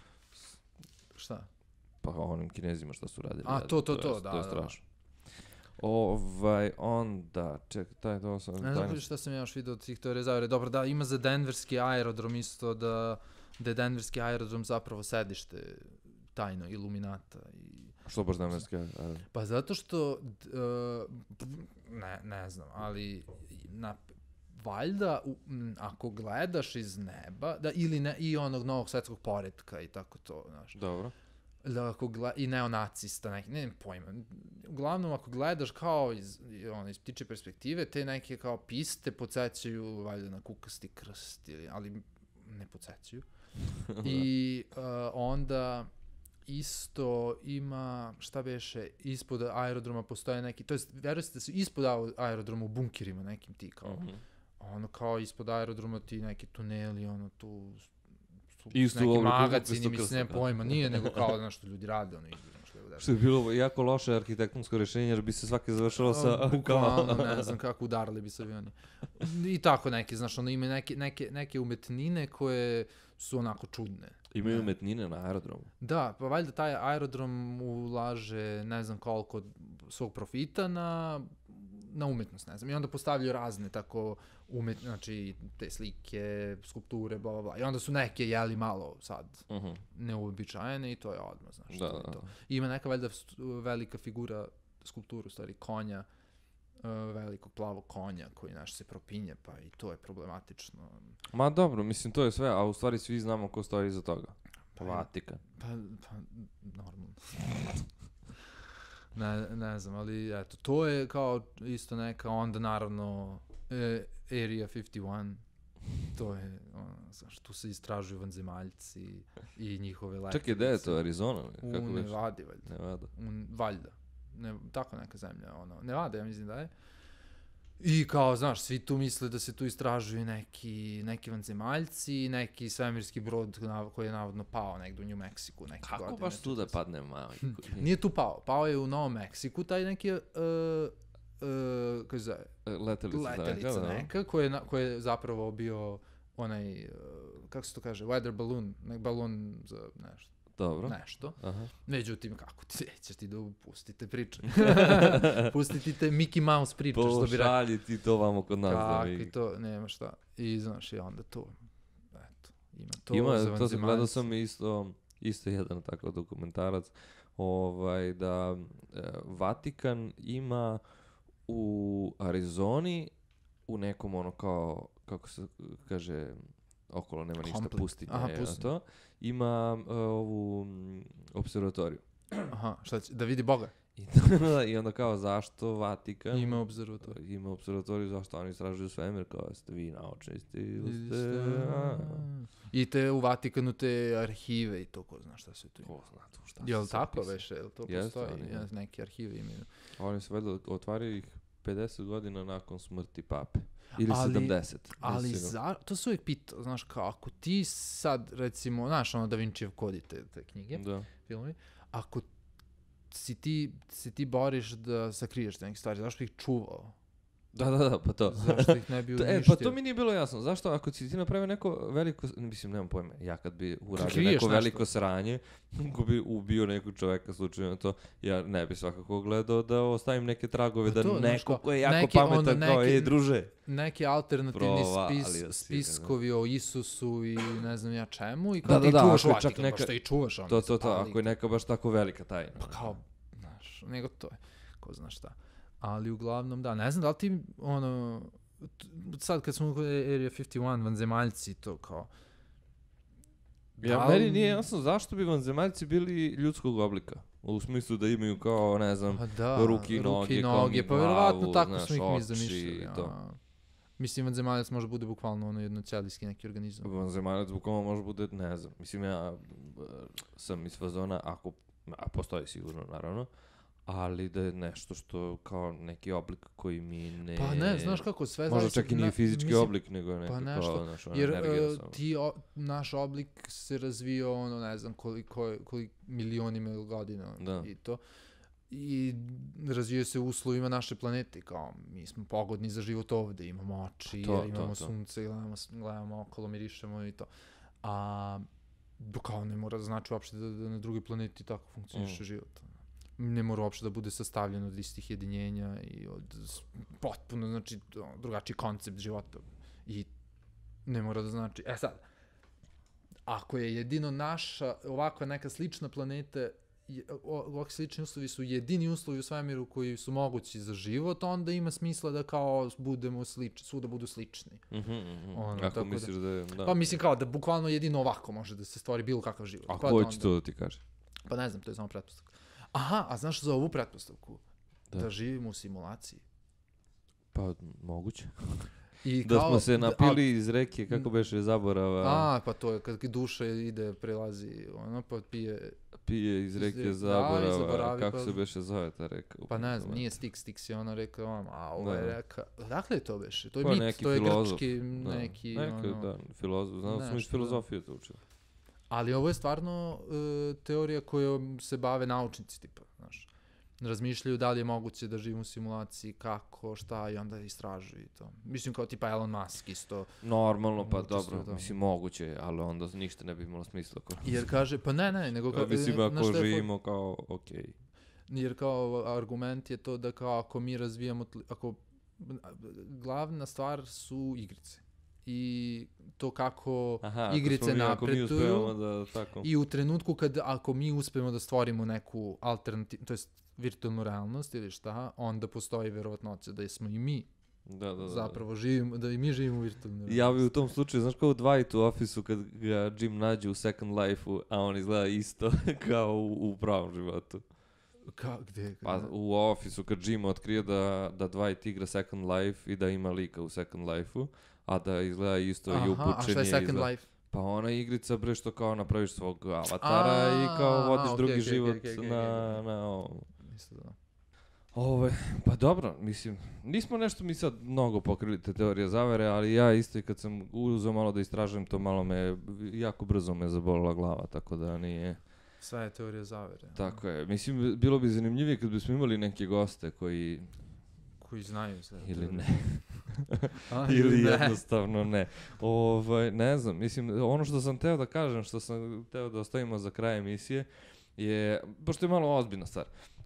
Šta? Pa onim Kinezima šta su radili. A, to, da. To je strašno. Onda, čekaj, to sam... Ne znam šta sam ja još vidio od tih teorije zavere. Dobro, da, ima za denverski aerodrom isto da je denverski aerodrom zapravo sedište tajno Iluminata i... Što baš denverski aerodrom? Pa zato što, ne znam, ali valjda ako gledaš iz neba, i onog novog svetskog poretka i tako to, znaš. Dobro. I neonacista, ne pojma. Uglavnom, ako gledaš kao iz ptiče perspektive, te neke kao piste podsjećaju valjda na kukasti krst, ali ne podsjećaju. I onda... isto ima, šta beše, ispod aerodroma postoje neki, to jest, vjeruje se da su ispod aerodroma u bunkerima nekim ti kao, ono kao ispod aerodroma ti neki tuneli, ono tu su neki magacini, mislim, ne pojma, nije nego kao da nešto ljudi rade, ono izbirno što je udešao. Što je bilo jako loše arhitektonsko rješenje, jer bi se svaki završalo sa... Bukvalno, ne znam kako udarali bi se avioni. I tako neki, znaš, ono ima neke umetnine koje su onako čudne. Imaju umetnine na aerodromu. Da, pa valjda taj aerodrom ulaže ne znam koliko svog profita na umetnost, ne znam. I onda postavljaju razne tako znači te slike, skulpture, bla, bla, bla. I onda su neke jeli malo sad neuobičajene i to je odmah, znaš. To. Ima neka valjda velika figura, skulptura, u stvari, konja, velikog plavog konja koji naš se propinje, pa i to je problematično. Ma dobro, mislim to je sve, a u stvari svi znamo ko stoji iza toga. Vatikan. Pa normalno. ne znam, ali eto, to je kao isto neka, onda naravno Area 51, to je, znaš, tu se istražuju vanzemaljci i njihove letnice. Čekaj, gde je to, Arizona? U Nevadi, valjda. Nevada. Valjda. Tako neka zemlja, ono, Nevada, ja mislim da je. I kao, znaš, svi tu misle da se tu istražuju neki vanzemaljci, neki svemirski brod koji je navodno pao negdje u New Mexiku. Kako baš tu da padne malo? Nije tu pao je u Novom Meksiku, taj neki, kako se zove? Letelica neka, koja je zapravo bio onaj, kako se to kaže, weather balloon, balon za nešto. Dobro. Nešto. Aha. Međutim, kako ti nećeš ti da pustite priče. Pustiti te Mickey Mouse priče, što bi rekao. Pošalji ti to vamo kod nas. Kakvi to, nema šta. I znaš, i onda to, eto, ima za to vanzemaljce. gledao sam isto jedan takav dokumentarac, da Vatikan ima u Arizoni, u nekom ono kao, kako se kaže, okolo nema ništa, pustinja. Aha, to. Ima ovu observatoriju. Aha, šta će, da vidi Boga? I onda kao, zašto Vatikan Ima observatoriju. Ima observatoriju, zašto oni istražuju svemir, kao, jeste vi naučnici ili ste... I te u Vatikanu te arhive i to, ko zna šta se tu ima. Ko zna tu šta. Jel tako veše, jel to Jeste, postoji? oni, Neki arhive imaju. Oni se valjda otvaraju ih 50 godina nakon smrti pape. Ili 70. Ali to se uvijek pitao, znaš, kao ako ti sad, recimo, znaš, ono Da Vincijev kod te knjige, filmovi, ako se ti boriš da sakriješ te neke stvari, zašto ih čuvao? Da, pa to. Zašto ih ne bi uništio? Pa to mi nije bilo jasno. Zašto ako si ti napravio neko veliko, mislim, nemam pojma, ja kad bi uradio neko veliko sranje, ko bi ubio nekog čoveka slučajno to, ja ne bi svakako gledao da ostavim neke tragove, da neko ko je jako pametan kao, druže. Neki alternativni spiskovi o Isusu i ne znam ja čemu, i kao ti čuvaš Vatikan, što i čuvaš. To, ako je neka baš tako velika tajna. Pa kao, znaš, nego to je, ko zna šta. Ali uglavnom, da, ne znam da li ti, sad kad smo u Area 51, vanzemaljci, to kao... Meni nije jasno zašto bi vanzemaljci bili ljudskog oblika. U smislu da imaju kao, ne znam, ruke i noge, pa vjerovatno tako smo ih mi zamišljali. Mislim, vanzemaljac može bude bukvalno jednoćelijski neki organizam. Vanzemaljac bukvalno može bude, ne znam, mislim, ja sam iz fazona, a postoji sigurno, naravno, ali da je nešto što kao neki oblik koji mi ne... Pa ne, znaš kako sve... Možda čak i nije fizički oblik, nego je neko kao naša energija. Jer naš oblik se razvio, ne znam koliko milionima godina i to. I razvijaju se u uslovima naše planete, kao mi smo pogodni za život ovde, imamo oči, imamo sunce, gledamo okolo, mirišemo i to. A kao ne mora da znači uopšte da na drugoj planeti tako funkcioniše život. Ne mora uopšte da bude sastavljen od istih jedinjenja i od potpuno, znači, drugačiji koncept života. I ne mora da znači... Sad, ako je jedino naša, ovakva neka slična planeta, ovakvi slični uslovi su jedini uslovi u svemiru koji su mogući za život, onda ima smisla da kao budemo svuda budu slični. Ako misliš da je... Pa mislim kao da bukvalno jedino ovako može da se stvori bilo kakav život. A ko će to da ti kaže? Pa ne znam, to je samo pretpostavka. Aha, a znaš za ovu pretpostavku? Da živimo u simulaciji. Pa, moguće. Da smo se napili iz reke, kako beše zaborava. Pa to je kad duša ide, prelazi, pa pije iz reke zaborava, kako se beše zove ta reka? Pa ne znam, nije Styx je ona reka, a ovo je reka, dakle je to beše? To je mit, to je grčki neki... Filozof, znam smo iz filozofije to učili. Ali ovo je stvarno teorija kojom se bave naučnici, tipa, znaš. Razmišljaju da li je moguće da živimo u simulaciji, kako, šta, i onda istražuju i to. Mislim kao tipa Elon Musk isto. Normalno, pa dobro, mislim moguće, ali onda ništa ne bi imalo smisla. Jer kaže, pa ne, nego kao... Mislim, ako živimo kao, okej. Jer kao argument je to da kao ako mi razvijamo, glavna stvar su igrice. I to kako igrice napreduju i u trenutku ako mi uspemo da stvorimo neku alternativnu, to jest virtualnu realnost ili šta, onda postoji verovatnoća da smo i mi zapravo živimo, da i mi živimo u virtualnoj realnosti. Ja bi u tom slučaju, znaš kao u Dwight u Office-u kad ga Jim nađe u Second Life-u, a on izgleda isto kao u pravom životu. Gde? Pa u Office-u kad Jim otkrije da Dwight igra Second Life i da ima lika u Second Life-u, a da izgleda isto i upučenje. A šta je Second Life? Pa ona igrica, bre, što kao napraviš svog avatara i kao vodiš drugi život na ovom. Pa dobro, mislim, nismo nešto mi sad mnogo pokrili te teorije zavere, ali ja isto i kad sam uzeo malo da istražujem to, jako brzo me zabolila glava, tako da nije... Sve je teorija zavere. Tako je, mislim, bilo bi zanimljivije kad bismo imali neke goste koji znaju sve. Ili ne. ili jednostavno ne. Ne znam, mislim, ono što sam teo da kažem, što sam teo da ostavimo za kraj emisije, je, pošto je malo ozbiljna stvar,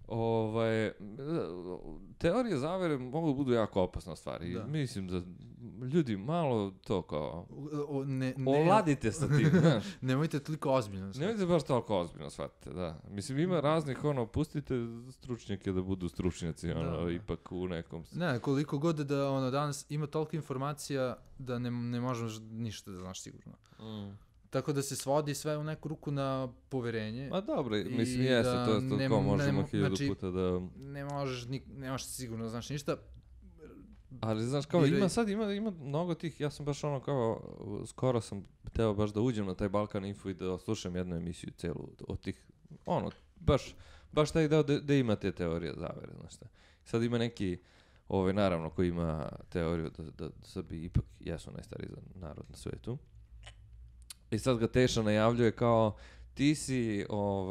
teorije zavere mogu da budu jako opasna stvar i mislim da ljudi malo to kao oladite sa tim, znaš. Nemojte toliko ozbiljno shvatiti. Nemojte baš toliko ozbiljno shvatite, da. Mislim, ima raznih, pustite stručnjake da budu stručnjaci, ipak u nekom... Ne, koliko god da danas ima toliko informacija da ne možeš ništa da znaš sigurno. Tako da se svodi sve u neku ruku na poverenje. Ma dobro, mislim, jeste, to kao možemo 1000 puta da... Ne možeš sigurno znaš ništa. Ali znaš, kao ima mnogo tih, ja sam baš skoro sam hteo baš da uđem na taj Balkan Info i da slušam jednu emisiju celu od tih, baš taj deo da ima te teorije zavere, znaš šta. Sad ima neki, naravno, koji ima teoriju da Srbi ipak jesu najstariji narod na svetu. I sad ga Teša najavljuje kao, ti si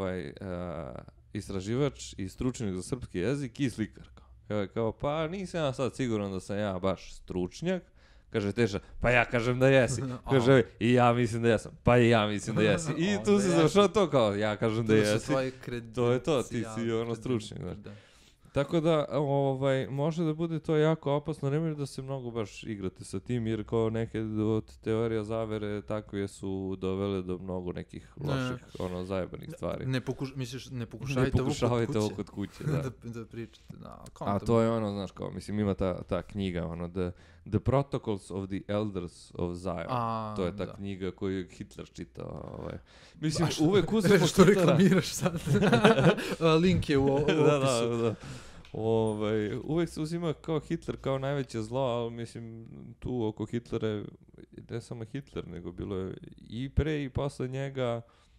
istraživač i stručnjak za srpski jezik i slikar. Kao, pa nisam ja sad siguran da sam ja baš stručnjak. Kaže Teša, pa ja kažem da jesi. Kaže, i ja mislim da jesam. Pa i ja mislim da jesi. I tu se završao to kao, ja kažem da jesi. To je to, ti si stručnjak. Tako da, može da bude to jako opasno, nemoj da se mnogo baš igrate sa tim, jer kao neke od teorija zavere takve su dovele do mnogo nekih loših, zajebanih stvari. Ne pokušavajte ovo kod kuće. Da pričate. A to je znaš, kao, mislim, ima ta knjiga, The Protocols of the Elders of Zion. To je ta knjiga koju je Hitler čitao. Mislim, uvek uzmemo što reklamiraš sad. Link je u opisu. Da. Uvek se uzima kao Hitler, kao najveće zlo, ali mislim, tu oko Hitlera, ne samo Hitler, nego bilo je i pre i posle njega.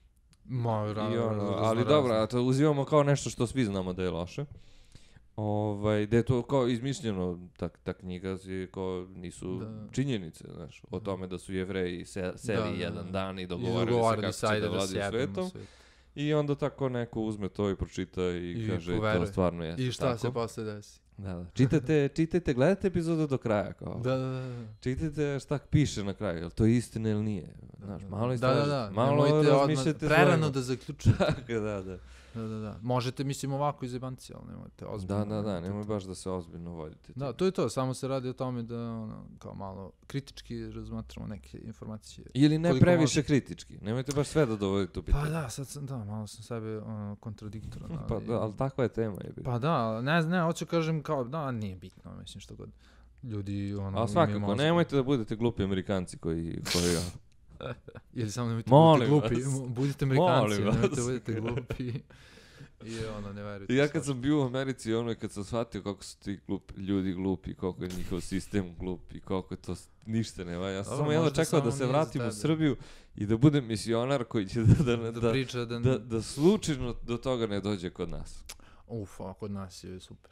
Ali dobro, to uzimamo kao nešto što svi znamo da je loše. Da je to kao izmišljeno, ta knjiga kao nisu činjenice, znaš, o tome da su Jevreji seli jedan dan i dogovarali se kako će da vladaju svetom. I onda tako neko uzme to i pročita i kaže to stvarno jeste. I šta se posle desi? Da. Čitajte, gledajte epizodu do kraja. Kao. Da. Čitajte šta piše na kraju, je li to istina ili nije. Znaš, malo istražite, malo razmišljate. Prerano da zaključujete. Tako, da. Da. Možete, mislim, ovako iz jebanci, ali nemojte ozbiljno. Da, nemoj baš da se ozbiljno vodite. Da, to je to, samo se radi o tome da, kao malo kritički razmatramo neke informacije. Ili ne previše kritički, nemojte baš sve da dovodite u pitanje. Pa da, malo sam sebe kontradiktoran. Pa da, ali takva je tema. Pa da, ne, hoću kažem kao, da, nije bitno, mislim, što god. Ljudi, ali svakako, nemojte da budete glupi Amerikanci koji ili samo nemojte budete glupi, budite Amerikanci, nemojte budete glupi. I ne verujte. Ja kad sam bio u Americi, kad sam shvatio kako su ti ljudi glupi, koliko je njihov sistem glup i koliko je to ništa ne valja. Ja sam samo jedno čekao da se vratim u Srbiju i da budem misionar koji će da slučajno do toga ne dođe kod nas. Kod nas je super.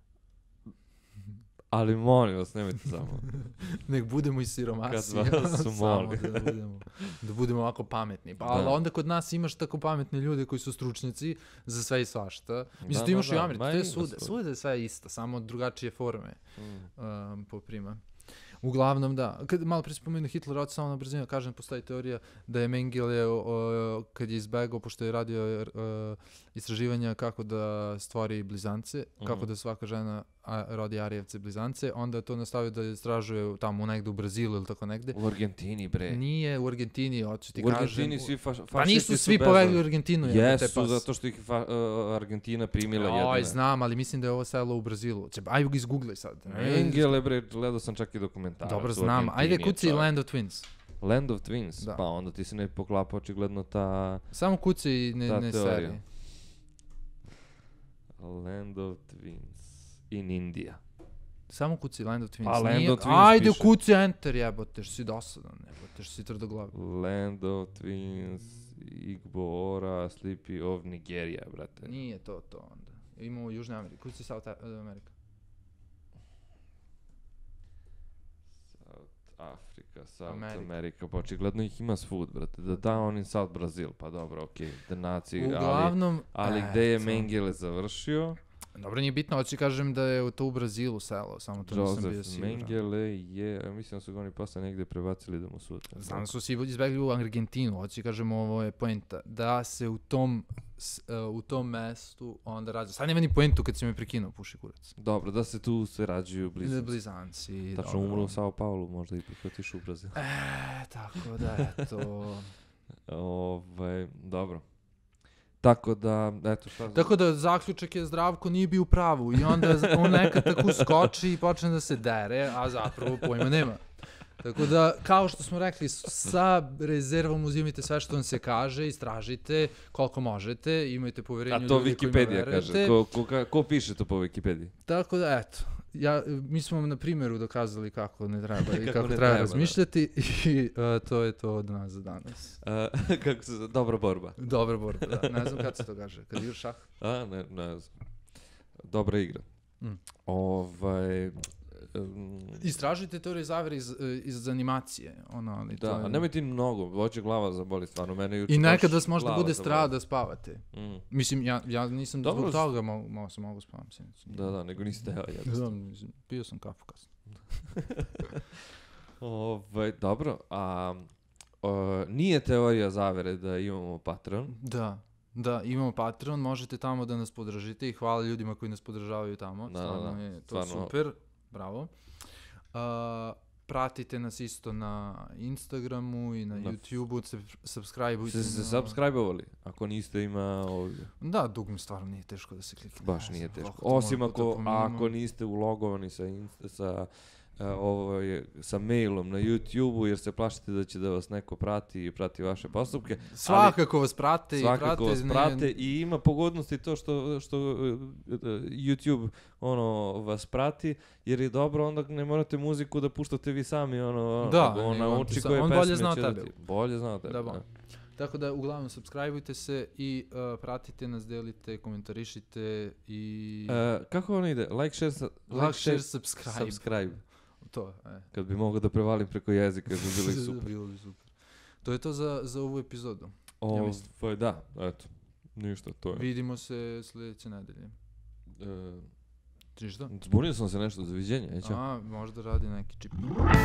Ali molim vas, nemojte samo. Nek budemo i siromasi. Kad vas su molim. Da budemo ovako pametni. Ali onda kod nas imaš tako pametne ljude koji su stručnjaci za sve i svašta. Mislim, ti imaš i u Americi, to je svude sve isto, samo drugačije forme poprima. Uglavnom, da. Malo prije spomenu Hitlera, od samo na brzinu kažem, postoji teorija da je Mengele, kad je izbegao, pošto je radio istraživanja kako da stvori blizance, kako da svaka žena rodi Arijevce blizance, onda to nastavio da istražuje tamo negde u Brazilu ili tako negde. U Argentini, bre. Nije u Argentini, hoću ti kažem. U Argentini svi fašisti pa nisu svi povegli u Argentinu. Jesu, zato što ih Argentina primila jedina. Znam, ali mislim da je ovo selo u Brazilu. Ajde ga izgooglaj sad. Mengele, bre, gledao sam čak i dokumentarac. Dobro, znam. Ajde kuci Land of Twins. Land of Twins? Pa onda ti se ne poklapa očigledno ta... Samo kuci i ne seri. Land of Twins in India. Samo kuci Land of Twins. Pa Land of Twins ajde kuci Enter, jebote, što si dosadan, jebote, što si tvrdoglav. Land of Twins, Igbo, Ora, Sleepy of Nigeria, brate. Nije to onda. Imamo Južna Amerika. Kuci South America. Afrika, South America, pa očigledno ih ima svud, brate. The Down in South Brazil, pa dobro, okej, da naciji, uglavnom, ali gde je Mengele završio? Dobro, nije bitno, hoću kažem da je to u Brazilu selo, samo to nisam bio Joseph siguran. Mengele je, mislim da su ga oni posle negde prebacili da mu sutra. Znam da su svi izbegli u Argentinu, hoću kažem, ovo je poenta, da se u tom mestu onda rađa. Sad nema ni poentu kad si me prekinuo, puši kurac. Dobro, da se tu se rađuju blizanci. Blizanci. Tačno umro u Sao Paulo, možda ipak otišu u Brazil. Tako da, eto. Dobro. Tako da, eto šta... Tako da zaključak je Zdravko nije bio u pravu i onda on nekad tako skoči i počne da se dere, a zapravo pojma nema. Tako da, kao što smo rekli, sa rezervom uzimite sve što vam se kaže, istražite koliko možete, imajte poverenje u ljudi kojima verujete. A to Wikipedia kaže, ko piše to po Wikipediji? Tako da, eto, mi smo vam na primjeru dokazali kako ne treba i kako treba razmišljati i to je to od nas za danas. Dobra borba. Dobra borba, da. Ne znam kad se to kaže, kad igraš šah. Ne znam. Dobra igra. Istražite teorije zavere iz animacije. Da, nemoj ti mnogo, hoće glava zaboli stvarno. Mene i nekad vas možda bude strah da spavate. Mislim, ja nisam zbog toga mogu spavam sinoć. Da, nego nisi teo. Pio sam kafu kasno. Dobro, a nije teorija zavere da imamo Patreon? Da, imamo Patreon, možete tamo da nas podržite i hvala ljudima koji nas podržavaju tamo. Stvarno je to super. Bravo. Pratite nas isto na Instagramu i na YouTubeu, subscribe-ujte. Ste se subscribe-ovali? Ako niste, ima ovdje. Da, dugme stvarno nije teško da se klikne. Baš nije teško. Osim ako niste ulogovani sa mailom na YouTubeu, jer se plašite da će da vas neko prati i prati vaše postupke. Svakako vas prate i ima pogodnosti to što YouTube vas prati, jer je dobro, onda ne morate muziku da puštate vi sami, on bolje zna tebe. Bolje zna tebe. Tako da, uglavnom, subscribe-ujte se i pratite nas, delite, komentarišite i... Kako ono ide? Like, share, subscribe. To, Kad bi mogao da prevalim preko jezika, bi bilo super. Bilo bi super. To je to za ovu epizodu. Da, eto. Ništa, to je. Vidimo se sljedeće nedelje. Ništa? Zbunio sam se nešto za viđenje, možda radi neki čip.